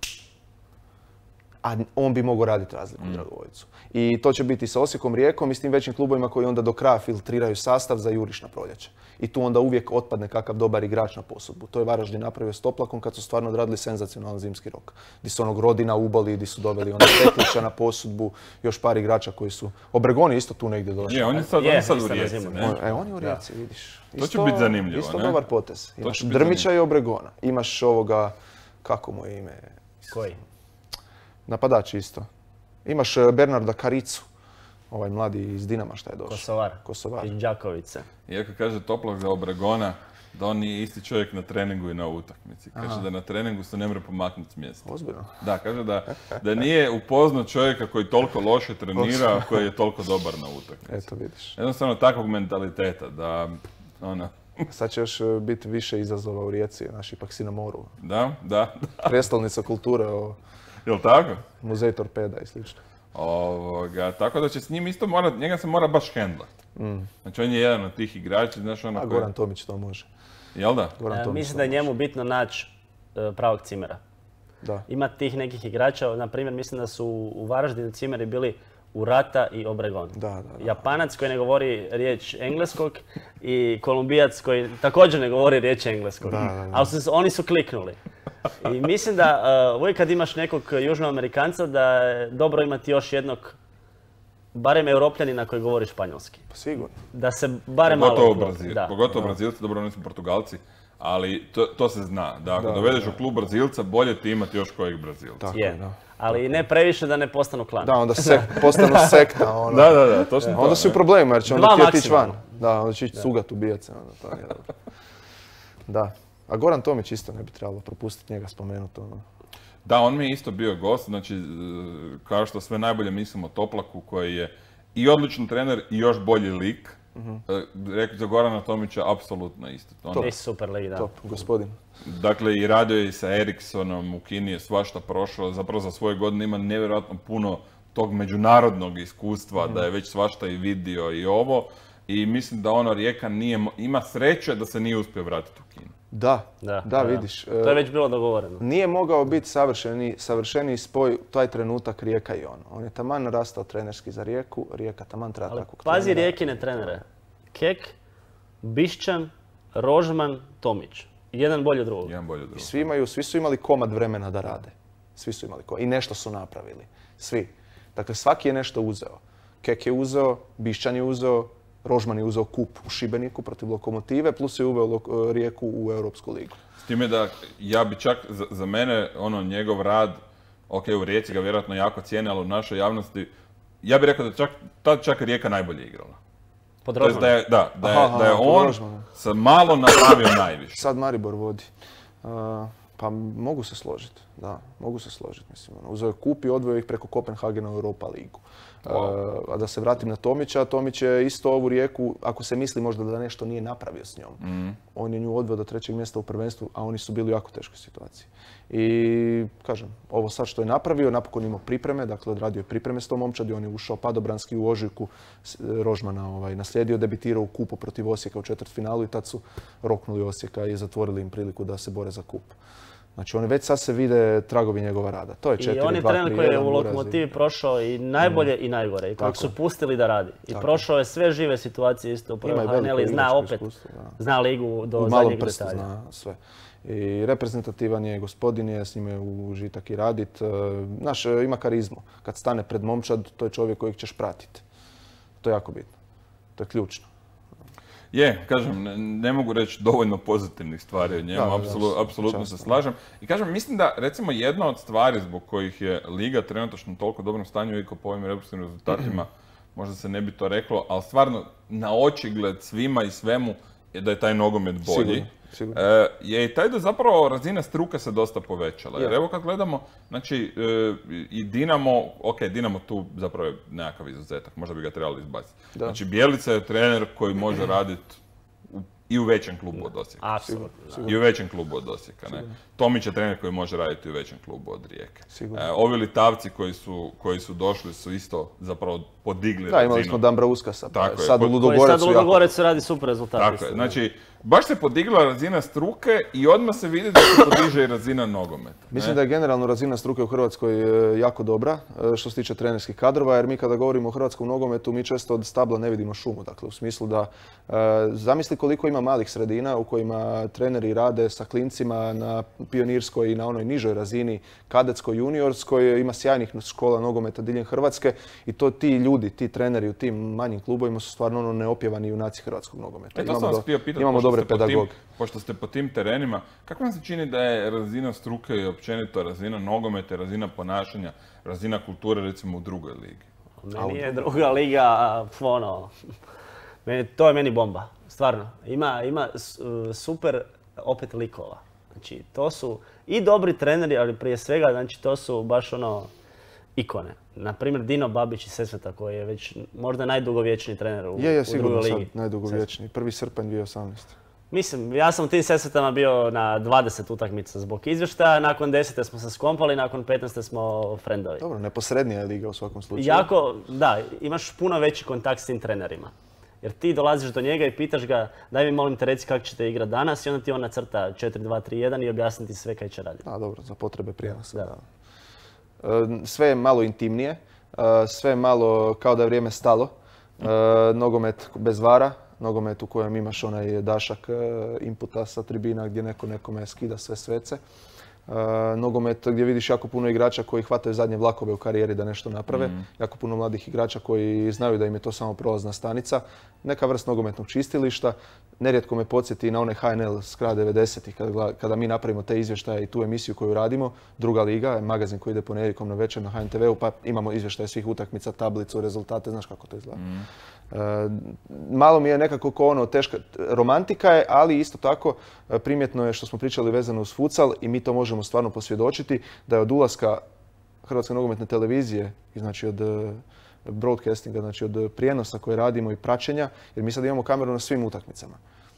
A on bi mogao raditi razliku u Dragovoljcu. I to će biti sa Osijekom, Rijekom i s tim većim klubovima koji onda do kraja filtriraju sastav za juriš na proljeće. I tu onda uvijek otpadne kakav dobar igrač na posudbu. To je Varaždin napravio s Toplakom kad su stvarno odradili senzacionalan zimski rok. Di su onog Rodina ubali, di su doveli onda Teklića na posudbu, još par igrača koji su... Obregon je isto tu negdje došao. Je, on je sad, Je, on je sad u isto na Rijeci, zimu. ne? On- E, on je u Rijeci, vidiš. To će biti zanimljivo, Isto ne? dobar potez. To Imaš će biti Drmića i Obregona. Imaš ovoga, kako mu je ime? Koji? Napadač isto. Imaš e, Bernarda Karicu, ovaj mladi iz Dinama šta je došao. Kosovar. Kosovar. Iz Đakovice. Iako kaže Toplak za Obregona, da on nije isti čovjek na treningu i na utakmici. Kaže da na treningu se ne mora pomaknuti s mjesta. Ozbiljno. Da, kaže da, da nije upoznao čovjeka koji toliko loše trenira, a koji je toliko dobar na utakmici. Eto vidiš. Jednostavno takvog mentaliteta da, ono, Sad će još e, biti više izazova u Rijeci, naš ipak si na moru. da, da, Prijestolnica kulture, o, jel tako? muzej torpeda i slično. Ovoga, tako da će s njim isto morat, njega se mora baš hendlat. Znači on je jedan od tih igrača, znaš ono A koji- Goran Tomić to može. Jel da? Goran E, Tomić mislim to da je može. njemu bitno naći e, pravog cimera. Da. Ima tih nekih igrača, na primjer mislim da su u Varaždinu cimeri bili Urata i Obregon. Da, da, da. Japanac koji ne govori riječ engleskog i Kolumbijac koji također ne govori riječ engleskog. Da, da, da. Ali su, oni su kliknuli. I mislim da uh, uvijek kad imaš nekog Južnoamerikanca da je dobro imati još jednog, barem Europljanina koji govori španjolski. Pa sigurno. Da se barem Pogotovo malo... Brazil, Da. pogotovo Brazilci, dobro oni su Portugalci, ali to, to se zna. Da ako Da, dovedeš da. u klub Brazilca, bolje ti imati još kojeg Brazilca. Tako Je. je, da. Ali ne previše da ne postanu klan. Da, onda sek, postanu sekta. Ono. Da, da, da, točno to. Onda si u ne? problemu jer će onda Dva htjeti ići van. maksimalno. Da, onda će ići cugat, ubijat se. Onda, to nije dobro. Da. A Goran Tomić isto ne bi trebalo propustiti njega spomenuti. Ono. Da, on mi je isto bio gost, znači e, kao što sve najbolje mislimo o Toplaku koji je i odličan trener i još bolji lik. Mhm. E, Rekli za Gorana Tomića, apsolutno isto. On, Ti super ligi, da. Top, gospodin. Dakle, i radio je i sa Eriksonom, u Kini je svašta prošao, zapravo za svoje godine ima nevjerojatno puno tog međunarodnog iskustva, da je već svašta i vidio i ovo. I mislim da ono Rijeka nije, mo- ima sreće da se nije uspio vratiti u Kinu. Da, Da, da, vidiš. To je već bilo dogovoreno. Nije mogao biti savršeni, savršeniji spoj taj trenutak Rijeka i on. On je taman narastao trenerski za Rijeku, Rijeka taman treba Ali takvog pazi trenera. Rijekine trenere. Kek, Bišćan, Rožman, Tomić. Jedan bolji od drugog. Jedan bolje od drugog. Svi, imaju, svi su imali komad vremena da rade. Svi su imali komad. I nešto su napravili. Svi. Dakle, svaki je nešto uzeo. Kek je uzeo, Bišćan je uzeo, Rožman je uzeo kup u Šibeniku protiv Lokomotive, plus je uveo Lok- Rijeku u Europsku ligu. S time da ja bi čak, za, za mene, ono, njegov rad, ok, u Rijeci ga vjerojatno jako cijene, ali u našoj javnosti, ja bih rekao da čak, tad čak Rijeka najbolje igrala. Pod To jest da Rožmanom. je, da, da je, Aha, da je aha, pod on Rožmanom. sa malo napravio najviše. Sad Maribor vodi. Uh, pa mogu se složiti, da, mogu se složiti. Mislim, ono, uzeo je kup i odveo ih preko Kopenhagena u Europa ligu. Wow. Uh, a da se vratim na Tomića, Tomić je isto ovu Rijeku, ako se misli možda da nešto nije napravio s njom, Mm. on je nju odveo do trećeg mjesta u prvenstvu, a oni su bili u jako teškoj situaciji. I kažem, ovo sad što je napravio, napokon imao pripreme, dakle odradio je pripreme s tom momčadi, on je ušao padobranski u ožujku, s- Rožmana ovaj, naslijedio, debitirao u kupu protiv Osijeka u četvrtfinalu i tad su roknuli Osijeka i zatvorili im priliku da se bore za kup. Znači oni već sad se vide tragovi njegova rada. To je I četiri, on je dva, trener tri, koji je jedan, u Buraz i- Lokomotivi prošao i najbolje i najgore. I kojeg Tako su je. pustili da radi. I Tako prošao je sve žive situacije isto u Ima prvoj i H veliko N L i zna igračko opet, iskustvo, da. zna ligu do U malom zadnjeg prstu detalja. zna sve. I reprezentativan je, gospodin je, s njime užitak i radit. E, Znaš, e, ima karizmu. Kad stane pred momčad, to je čovjek kojeg ćeš pratiti. To je jako bitno. To je ključno. Je, kažem, ne, ne mogu reći dovoljno pozitivnih stvari o njemu, Da, da, apsolu- da, apsolutno se časno. slažem. I kažem, mislim da recimo jedna od stvari zbog kojih je Liga trenutačno u toliko dobrom stanju i po ovim europskim rezultatima, možda se ne bi to reklo, ali stvarno na očigled svima i svemu je da je taj nogomet bolji. Sigurno, sigurno. E, je i taj da zapravo razina struke se dosta povećala. Jer Je. evo kad gledamo, znači e, i Dinamo, ok, Dinamo tu zapravo je nekakav izuzetak, možda bi ga trebali izbaciti. Da. Znači Bjelica je trener koji može raditi u- i u većem klubu od Osijeka. Apsolutno. da. I u većem klubu od Osijeka, ne. Tomić je trener koji može raditi u većem klubu od Rijeke. Sigurno. E, ovi Litavci koji su, koji su došli su isto zapravo podigli Da, imali razinu. smo Dambra Uskasa, pa Tako je, sad u koji- Koji sad Ludogorecu u jako. Ludogorecu radi super rezultat. Tako isto, je, da. znači baš se podigla razina struke i odmah se vidi da se podiže i razina nogometa. Mislim ne? da je generalno razina struke u Hrvatskoj e, jako dobra e, što se tiče trenerskih kadrova, jer mi kada govorimo o hrvatskom nogometu, mi često od stabla ne vidimo šumu. Dakle, u smislu da e, zamisli koliko ima malih sredina u kojima treneri rade sa klincima na pionirskoj i na onoj nižoj razini, kadetskoj, juniorskoj, ima sjajnih škola nogometa diljem Hrvatske i to ti ljudi, ti treneri u tim manjim klubovima su stvarno ono neopjevani junaci hrvatskog nogometa. E, to sam vas htio pitati, imamo pošto dobre ste po tim- pedagoge. Pošto ste po tim terenima, kako vam se čini da je razina struke i općenito razina nogometa, razina ponašanja, razina kulture recimo u drugoj ligi? Meni je druga liga, a, ono, meni, to je meni bomba, stvarno. Ima, ima s- super opet likova. Znači, to su i dobri treneri, ali prije svega, znači, to su baš ono, ikone. Naprimjer, Dino Babić iz Sesveta, koji je već možda najdugovječniji trener u, Je, je, u sigurno drugoj sad ligi. najdugovječniji. prvi srpanj dvije tisuće osamnaeste. Mislim, ja sam u tim Sesvetama bio na dvadeset utakmica zbog izvještaja, nakon desete smo se skompali, nakon petnaeste smo frendovi. Dobro, neposrednija je liga u svakom slučaju. Jako, da, imaš puno veći kontakt s tim trenerima. Jer ti dolaziš do njega i pitaš ga, daj mi molim te reci kako ćete igrati danas i onda ti on nacrta četiri dva tri jedan i objasni ti sve kaj će raditi. Da, dobro, za potrebe prijenosa. Da. Sve je malo intimnije, sve je malo kao da je vrijeme stalo. Nogomet bez vara, nogomet u kojem imaš onaj dašak inputa sa tribina gdje neko nekome skida sve svece. Uh, nogomet gdje vidiš jako puno igrača koji hvataju zadnje vlakove u karijeri da nešto naprave. Mm. Jako puno mladih igrača koji znaju da im je to samo prolazna stanica. Neka vrst nogometnog čistilišta. Nerijetko me podsjeti na onaj H N L s kraja devedesetih kada, kada mi napravimo te izvještaje i tu emisiju koju radimo. Druga liga, magazin koji ide ponedjeljkom na večer na H N T V-u, pa imamo izvještaje svih utakmica, tablicu, rezultate, znaš kako to izgleda. Mm. Uh, malo mi je nekako ko ono teška romantika je, ali isto tako primjetno je što smo pričali vezano uz futsal i mi to možemo stvarno posvjedočiti da je od ulaska Hrvatske nogometne televizije, znači od broadcastinga, znači od prijenosa koje radimo i praćenja, jer mi sad imamo kameru na svim utakmicama.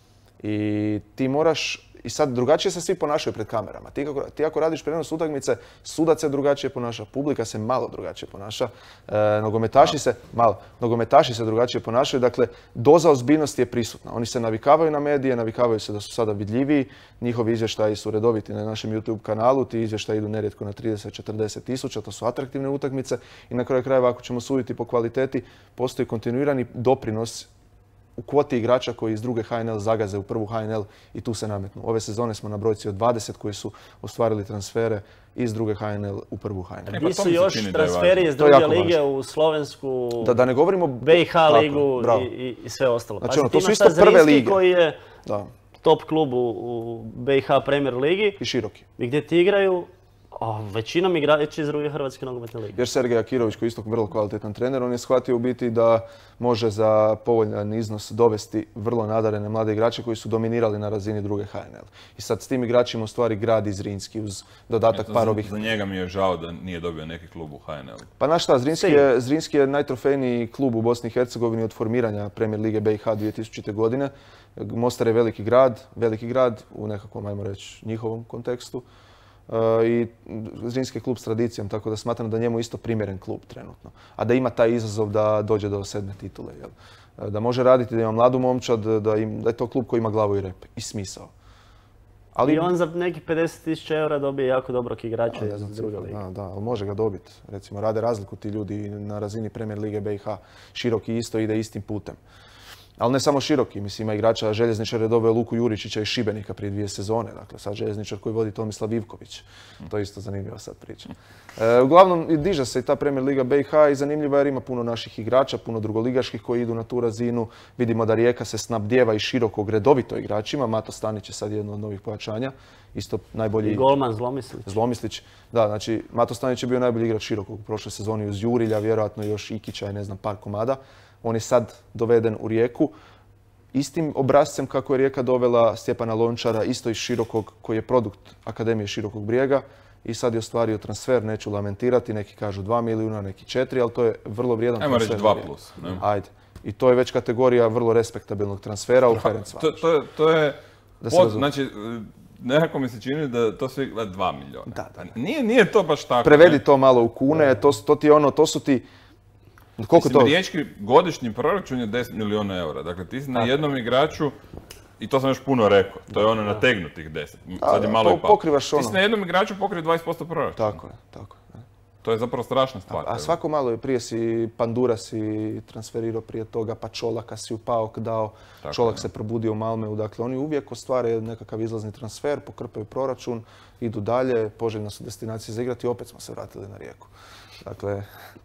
I ti moraš, i sad drugačije se svi ponašaju pred kamerama. Ti, kako, ti ako radiš prijenos utakmice, sudac se drugačije ponaša, publika se malo drugačije ponaša, e, nogometaši se, malo, nogometaši se drugačije ponašaju, dakle, doza ozbiljnosti je prisutna. Oni se navikavaju na medije, navikavaju se da su sada vidljiviji, njihovi izvještaji su redoviti na našem YouTube kanalu, ti izvještaji idu nerijetko na trideset do četrdeset tisuća, to su atraktivne utakmice i na kraju krajeva, ako ćemo suditi po kvaliteti, postoji kontinuirani doprinos u kvoti igrača koji iz druge H N L zagaze u prvu H N L i tu se nametnu. Ove sezone smo na brojci od dvadeset koji su ostvarili transfere iz druge H N L u prvu H N L. Gdje su još transferi iz druge lige u Slovensku, da, da ne govorimo B i H ligu i, i, i sve ostalo. Znači, ono, to su isto prve lige. Koji je da. top klub u, u B i H Premier ligi. I Široki. I gdje ti igraju O, većinom igrači iz druge Hrvatske nogometne lige. Jer Sergej Akirović, koji je isto vrlo kvalitetan trener, on je shvatio u biti da može za povoljan iznos dovesti vrlo nadarene mlade igrače koji su dominirali na razini druge H N L. I sad s tim igračima u stvari gradi Zrinski uz dodatak Eto, par ovih... Za njega mi je žao da nije dobio neki klub u H N L. Pa znaš šta, Zrinski je, Zrinski je najtrofejniji klub u Bosni i Hercegovini od formiranja Premier lige B i H dvije tisućite. godine. Mostar je veliki grad, veliki grad u nekakvom, ajmo reći, njihovom kontekstu. Uh, i Zrinski je klub s tradicijom, tako da smatram da njemu isto primjeren klub trenutno. A da ima taj izazov da dođe do sedme titule. Jel? Uh, da može raditi, da ima mladu momčad, da, im, da je to klub koji ima glavu i rep i smisao. Ali... I on za neki pedeset tisuća eura dobije jako dobrog igrača iz druge lige. Da, da, ali može ga dobiti. Recimo, rade razliku ti ljudi na razini Premier lige B i H. Široki isto ide istim putem. Ali ne samo Široki, mislim ima igrača, Željezničar je doveo Luku Juričića iz Šibenika prije dvije sezone, dakle sad Željezničar koji vodi Tomislav Ivković. To je isto zanimljiva sad priča. E, uglavnom diže se i ta Premier liga B i H i zanimljiva jer ima puno naših igrača, puno drugoligaških koji idu na tu razinu. Vidimo da Rijeka se snabdijeva i Širokog redovito igračima, Mato Stanić je sad jedno od novih pojačanja. Isto najbolji... I golman Zlomislić. Zlomislić, da, znači Mato Stanić je bio najbolji igrač Širokog u prošloj sezoni uz Jurilja, vjerojatno još Ikića i ne znam par komada. On je sad doveden u Rijeku. Istim obrazcem kako je Rijeka dovela Stjepana Lončara, isto iz Širokog, koji je produkt Akademije Širokog Brijega. I sad je ostvario transfer, neću lamentirati, neki kažu dva milijuna, neki četiri, ali to je vrlo vrijedan Ajmo transfer. Ajmo reći dva plus. Ne? Ajde. I to je već kategorija vrlo respektabilnog transfera u Ferencvaroš. To, to, to je, pod, znači, nekako mi se čini da to sve gleda dva milijuna. Da, da. Nije, nije to baš tako. Prevedi ne? to malo u kune, to, to ti ono, to su ti... Koliko Mislim, to? riječki godišnji proračun je deset milijuna eura. Dakle, ti si na jednom igraču, i to sam još puno rekao, to je ono nategnutih deset. Sad je malo i pao. Pokrivaš ono. Ti si na jednom igraču pokrio dvadeset posto proračuna. Tako je, tako je. To je zapravo strašna stvar. A, a svako malo je, prije si Pandura si transferirao prije toga, pa Čolaka si u Paok dao, tako Čolak je. se probudio u Malmeu. Dakle, oni uvijek ostvare nekakav izlazni transfer, pokrpaju proračun, idu dalje, poželjna su destinacije za igrati i opet smo se vratili na Rijeku. Dakle,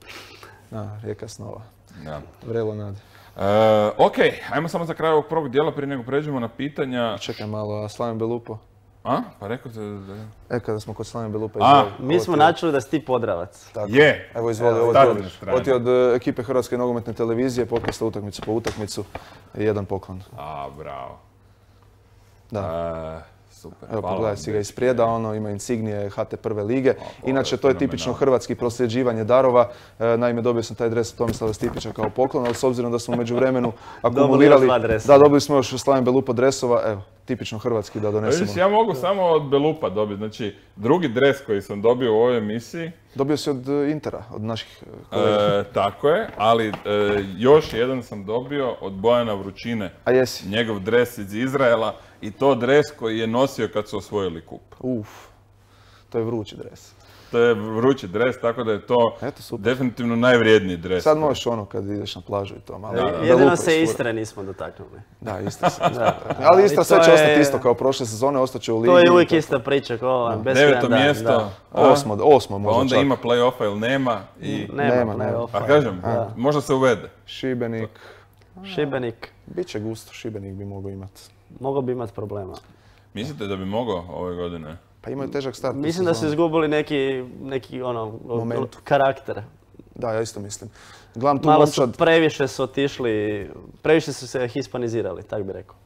na, Rijeka snova. Ja. Vrelo nade. E, ok, ajmo samo za kraj ovog prvog dijela prije nego pređemo na pitanja. Čekaj malo, a Slaven Belupo? A? Pa rekao te da... E, kada smo kod Slaven Belupa izvoli. Mi smo načuli da si ti Podravac. Tako. Je! Evo izvoli, ovo ti od, od ekipe Hrvatske nogometne televizije, podcasta utakmicu po utakmicu, jedan poklon. A, bravo. Da. A, Super. Evo, hvala pogledaj vam, si ga dečki. isprijeda, ono ima insignije H T prve lige. pa, Inače, to je fenomenalno. tipično hrvatski prosljeđivanje darova. E, naime, dobio sam taj dres Tomislava Stipića kao poklon, ali s obzirom da smo u međuvremenu akumulirali... još dva dresa. Da, dobili smo još Slaven Belupo dresova, evo, tipično hrvatski da A donesemo. vidiš, ja mogu samo od Belupa dobiti. Znači, drugi dres koji sam dobio u ovoj emisiji, Dobio si od e, Intera, od naših e, kolega. e, tako je, ali e, još jedan sam dobio od Bojana Vrućine. A jesi? Njegov dres iz Izraela i to dres koji je nosio kad su osvojili kup. Uf, to je vrući dres. To je vrući dres, tako da je to Eto, super. definitivno najvrijedniji dres. Sad možeš ono kad ideš na plažu i to malo. Da, da. Belupo Jedino se isfura. Istre nismo dotaknuli. Da, Istra se. Da. Ali Istra sve to će je- ostati isto kao prošle sezone, ostaće u ligi. To je uvijek i tako. ista priča, kao bez Deveto da, mjesto, da. a? Osmo, osmo Pa možda onda čak. ima play-offa ili nema i... Nema, Nema, nema, nema. offa. A kažem, Da. možda se uvede. Šibenik. Šibenik, Biće gusto, Šibenik bi mogao imati. mogao bi imati problema. Mislite da bi mogao ove godine? Pa imaju težak start. u Mislim da su sezoni. izgubili neki, neki ono, Moment. karakter. Da, ja isto mislim. Gledam tu Malo su, momčad. previše su otišli, previše su se hispanizirali, tak bi rekao.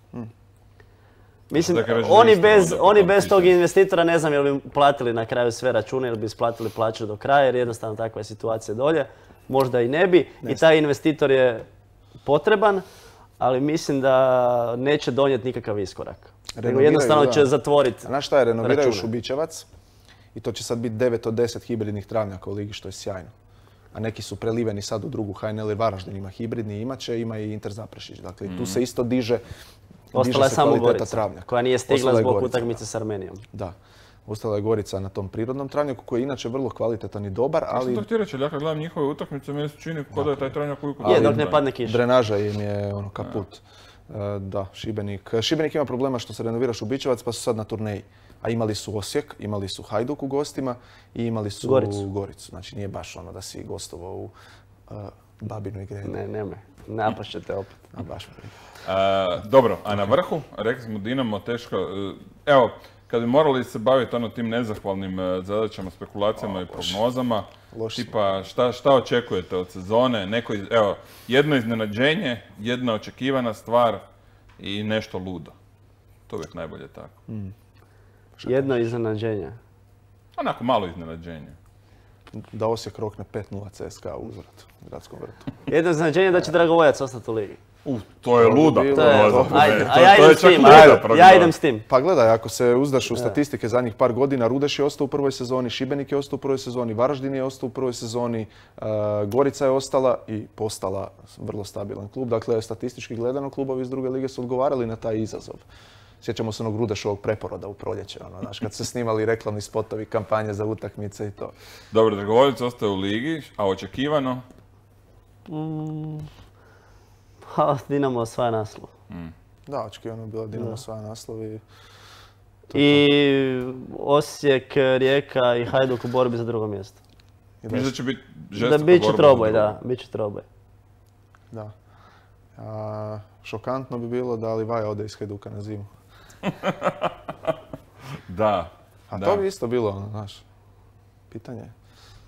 Mislim, Dakle, reći da oni isto bez, onda po oni tom bez tog pitanju. investitora ne znam jel bi platili na kraju sve račune ili bi isplatili plaće do kraja jer jednostavno takva je situacija dolje. Možda i ne bi. I taj investitor je potreban, ali mislim da neće donijeti nikakav iskorak. Nego Renoviraju, jednostavno da. će zatvoriti. A znaš šta je, renoviraju račune. Šubićevac i to će sad biti devet od deset hibridnih travnjaka u ligi, što je sjajno. A neki su preliveni sad u drugu H N L jer Varaždin ima hibridni, imat će, ima i Inter Zaprešić. Dakle, i tu se isto diže, Ostala diže je se samo kvaliteta Gorica, travnjaka. koja nije Ostala stigla je zbog Gorica, utakmice s Armenijom. Da. Ostala je Gorica na tom prirodnom travnjaku koji je inače vrlo kvalitetan i dobar, Ali... ali to htio reći, ali ja kad gledam njihove utakmice, meni se čini kao da je taj travnjak uvijek... Je, Ali- dok ne padne kiša. drenaža im je ono kaput. E, Da, Šibenik. Šibenik ima problema što se renovira Šubićevac pa su sad na turneji. A imali su Osijek, imali su Hajduk u gostima i imali su Goricu. Goricu. Znači nije baš ono da si gostovao u uh, Babinu i Grenu. Ne, nemoj. Napašćete opet. A baš me briga. A, dobro, a na vrhu, rekli smo Dinamo, teško. e, Evo, kad bi morali se baviti ono tim nezahvalnim e, zadaćama, spekulacijama i prognozama, Loš smo. tipa šta, šta očekujete od sezone, neko, iz- evo, jedno iznenađenje, jedna očekivana stvar i nešto ludo. To uvijek najbolje tako. Jedno iznenađenje. Onako malo iznenađenje. Da Osijek rokne pet nula C S K A u uzvrat u gradskom vrtu. Jedno iznenađenje je da će Dragovoljac ostati u ligi. U, to je luda bilo- To je, prognoza po ajde, meni. a To- ja to idem je s čak tim, luda ajde, prognoza. ja idem s tim. Pa gledaj, ako se uzdaš u statistike zadnjih par godina, Rudeš je ostao u prvoj sezoni, Šibenik je ostao u prvoj sezoni, Varaždin je ostao u prvoj sezoni, e, Gorica je ostala i postala vrlo stabilan klub. Dakle, statistički gledano, klubovi iz druge lige su odgovarali na taj izazov. Sjećamo se onog Rudešovog preporoda u proljeće, ono, znaš, kad su se snimali reklamni spotovi, kampanje za utakmice i to. Dobro, Dragovoljac ostaje u ligi, a očekivano? Ha, Dinamo osvaja naslov. Da, očekivano je bila Dinamo osvaja naslov i I Osijek, Rijeka i Hajduk u borbi za drugo mjesto. i Mislim da će biti Da žestoka bit će borba za troboj, drugo. da, bit će troboj. Da. A, šokantno bi bilo da Livaja ode iz Hajduka na zimu. Da. A da. to bi isto bilo, ono, znaš, pitanje je.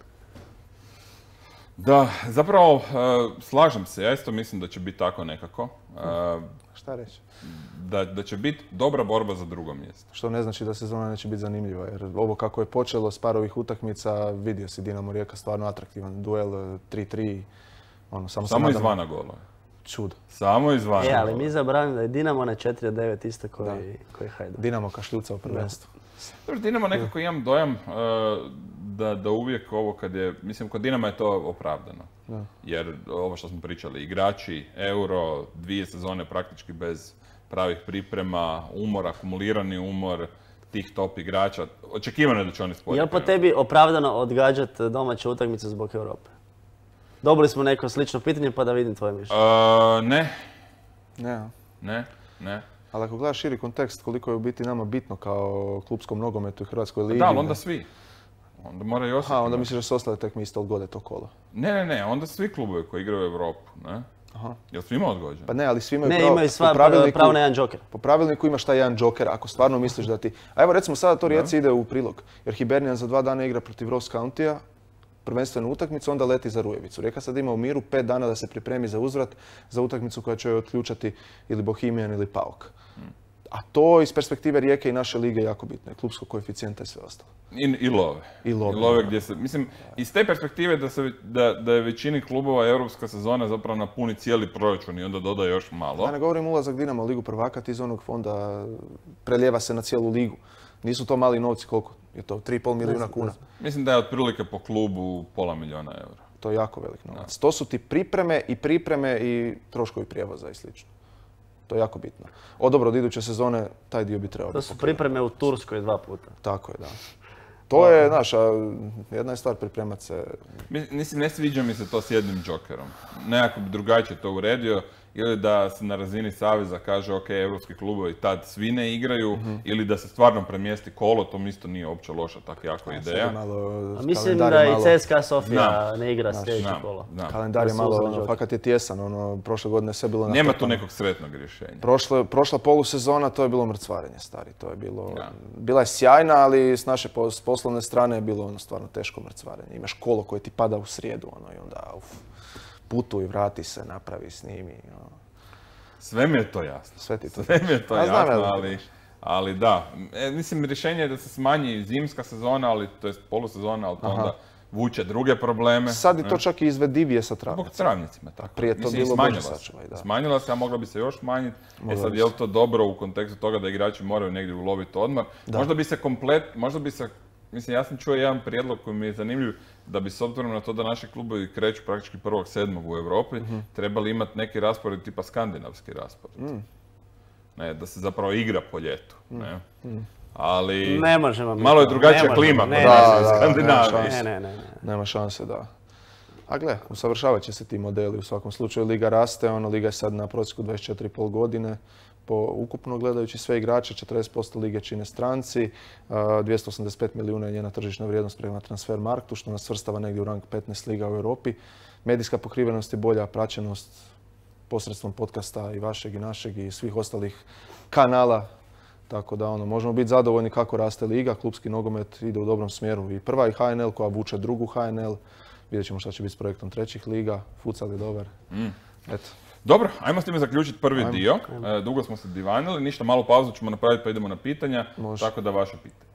Da, zapravo e, slažem se, ja isto mislim da će biti tako nekako. E, Šta reći? da, da će biti dobra borba za drugo mjesto. Što ne znači da sezona neće biti zanimljiva, jer ovo kako je počelo s par ovih utakmica, vidio si Dinamo Rijeka stvarno atraktivan duel, tri tri, ono, samo, se Samo nadam- izvana gola. Čudo. Samo izvana E, ali gola. mi zaboravljamo da je Dinamo na četiri devet isto koji, koji Hajduk. Dinamo kašljuca u prvenstvu. Dobro, Dinamo nekako imam dojam e, da, da uvijek ovo kad je, mislim kod Dinama je to opravdano. Da. Jer ovo što smo pričali, igrači, euro, dvije sezone praktički bez pravih priprema, umor, akumulirani umor tih top igrača. Očekivano je da će oni spojiti. Je li po tebi opravdano odgađati domaće utakmice zbog Europe? Dobili smo neko slično pitanje pa da vidim tvoje mišljenje. E, ne, Ne, a? ne, ne. ali ako gledaš širi kontekst koliko je u biti nama bitno kao klupskom nogometu i Hrvatskoj ligi. Da, ali onda ne? svi. Onda moraju Osijek. Aha, onda imati. misliš da su ostale tekme isto odgode to kolo. Ne, ne, ne, onda svi klubovi koji igraju u Europu, ne? Aha. Jel svima odgođeno? Pa ne, ali svi imaju Ne, pravo, imaju sva po pravilniku, pravo na jedan džoker. po pravilniku imaš taj jedan džoker, ako stvarno misliš da ti... A evo recimo sada to Rijeci ide u prilog, jer Hibernian za dva dana igra protiv Ross County-a, prvenstvenu utakmicu, onda leti za Rujevicu. Rijeka sad ima u miru pet dana da se pripremi za uzvrat, za utakmicu koja će joj otključati ili Bohemian ili Paok. A to iz perspektive Rijeke i naše lige je jako bitno. Klubskog koeficijenta i sve ostalo. I, i love. I love. I love gdje se, mislim, iz te perspektive da, se, da, da je većini klubova europska sezona zapravo napuni cijeli proračun i onda doda još malo. Ja ne govorim ulazak Dinama u Ligu prvaka, ti iz onog fonda preljeva se na cijelu ligu. Nisu to mali novci, koliko je to? tri i pol milijuna kuna. Mislim da je otprilike po klubu pola milijuna eura. To je jako velik novac. To su ti pripreme i pripreme i troškovi prijevoza i slično. To je jako bitno. Odobro, od iduće sezone taj dio bi trebao. To su pripreme u Turskoj dva puta. Tako je, da. To je, znaš, jedna je stvar pripremat se. Mislim, ne sviđa mi se to s jednim džokerom. Nekako bi drugačije to uredio. Ili da se na razini saveza kaže ok, evropski klubovi tad svi ne igraju, mm-hmm. ili da se stvarno premjesti kolo, to mi isto nije uopće loša tako jako ideja. Malo, A mislim da i C S K A Sofija ne igra sljedeće kolo. Kalendar je malo, ono, fakat je tijesan, ono, prošle godine sve bilo... Nema tu nekog sretnog rješenja. Prošle, prošla polusezona to je bilo mrcvarenje, stari, to je bilo... Ja. Bila je sjajna, ali s naše s poslovne strane je bilo ono stvarno teško mrcvarenje. Imaš kolo koje ti pada u srijedu, ono, i onda, uf. Putuj, vrati se, napravi, snimi. No. Sve mi je to jasno. Sve ti to. Sve mi je to ja jasno, znam, ali, ali da. E, mislim, rješenje je da se smanji zimska sezona, ali to je polusezona, ali to Aha. onda vuče druge probleme. Sad je to ne? čak i izvedivije sa travnicima. Zbog travnicima, tako. Prije to mislim, bilo bolje sačuvaj, da. Smanjila se, a mogla bi se još smanjiti. E sad, je li to dobro u kontekstu toga da igrači moraju negdje uloviti odmor? Da. Možda bi se komplet, možda bi se Mislim, ja sam čuo jedan prijedlog koji mi je zanimljiv, da bi s obzirom na to da naši klubovi kreću praktički prvog sedmog u Europi, mm-hmm. trebali imati neki raspored tipa skandinavski raspored. Mm. Ne, da se zapravo igra po ljetu. Mm. Ne? Mm. Ali ne možemo malo je drugačija klima kod nas u Skandinaviji. Ne, ne, ne, ne. Nema šanse, da. A gle, usavršavat će se ti modeli. U svakom slučaju liga raste, ono, liga je sad na prosjeku dvadeset četiri i pol godine. Po ukupno gledajući sve igrače, četrdeset posto lige čine stranci, dvjesto osamdeset pet milijuna je njena tržišna vrijednost prema Transfermarktu, što nas svrstava negdje u rang petnaest liga u Europi. Medijska pokrivenost je bolja, praćenost posredstvom podcasta i vašeg i našeg i svih ostalih kanala. Tako da ono, možemo biti zadovoljni kako raste liga, klubski nogomet ide u dobrom smjeru. I prva i H N L koja vuče drugu H N L. Vidjet ćemo šta će biti s projektom trećih liga. Futsal je dobar. Mm. Eto. Dobro, ajmo s time zaključiti prvi ajmo. dio. Ajmo. E, dugo smo se divanili, ništa, malu pauzu ćemo napraviti pa idemo na pitanja. Može. Tako da vaše pitanje.